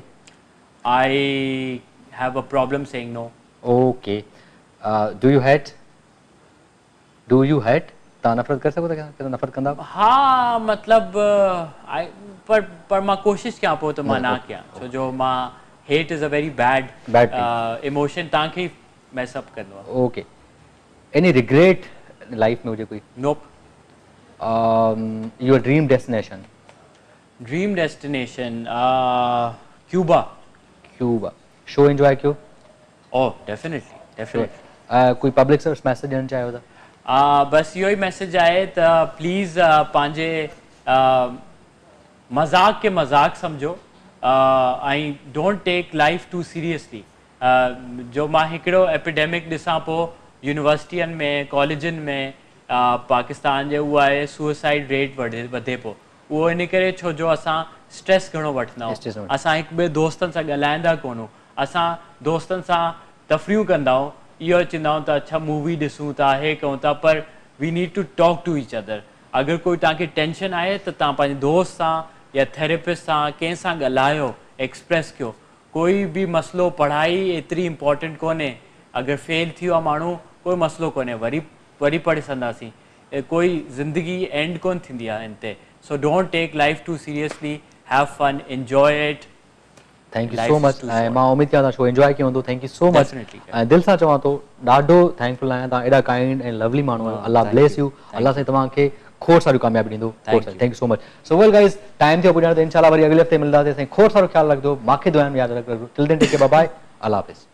I have a problem saying no. Okay. Uh, do you hate? Do you hate? ता नफरत कर सको था क्या? क्या नफरत कंदा? हाँ, मतलब I पर पर मां कोशिश क्या पो तो मां ना क्या, तो जो मां hate is a very bad bad uh, emotion, तांखे mess up करना। Okay. Any regret life में मुझे कोई? Nope. Um, your dream destination? Dream destination, uh, Cuba. Cuba. Show enjoy क्यों? Oh, definitely, definitely. Uh, कोई public service message देना चाहे होता? Uh, बस यो ही message आए तो please uh, पांजे uh, मजाक के मजाक समझो, uh, I don't take life too seriously. uh, जो मां हिकिड़ो epidemic ॾिसां पो यूनिवर्सिटियुनि में, कॉलेजनि में Uh, पाकिस्तान जे उहा आहे सुसाइड रेट वधे वधे पियो, उहो इन करे छो जो असां स्ट्रेस घणो वठंदा आहियूं, असां हिकु ॿिए दोस्तनि सां ॻाल्हाईंदा कोन्ह, असां दोस्तनि सां तफ़रियूं कंदा आहियूं, इहो चवंदा आहियूं त अच्छा मूवी ॾिसूं था, हे कयूं था, पर we need to talk to each other. अगरि कोई तव्हांखे टेंशन आहे त तव्हां पंहिंजे दोस्त सां या थेरेपिस्ट सां कंहिं सां ॻाल्हायो, एक्सप्रेस कयो। कोई बि मसइलो, पढ़ाई एतिरी इम्पॉर्टेंट कोन्हे, अगरि फेल थी वियो आहे माण्हू कोई मसइलो कोन्हे, वरी वरी पढ़ी सघंदासीं, कोई ज़िंदगी एंड कोन थींदी आहे इन ते। So don't take life too seriously, have fun, enjoy it. Thank you so much. ऐं मां उमेद कयां था शो एंजॉय कयो हूंदो। Thank you so much. ऐं दिलि सां चवां थो ॾाढो थैंकफुल आहियां, तव्हां एॾा काइंड ऐं लवली माण्हू आहियो। अल्लाह ब्लेस यू, अल्लाह साईं तव्हांखे खोड़ सारियूं कामयाबी ॾींदो। Thank you so much. So well guys, time थियो पुॼण ते इंशाल्लाह वरी अॻिले हफ़्ते मिलंदासीं। खोड़ सारो ख्यालु रखंदो, मूंखे दुआ में यादि रखो। Till then take care, bye bye, अल्लाह हाफ़िज़।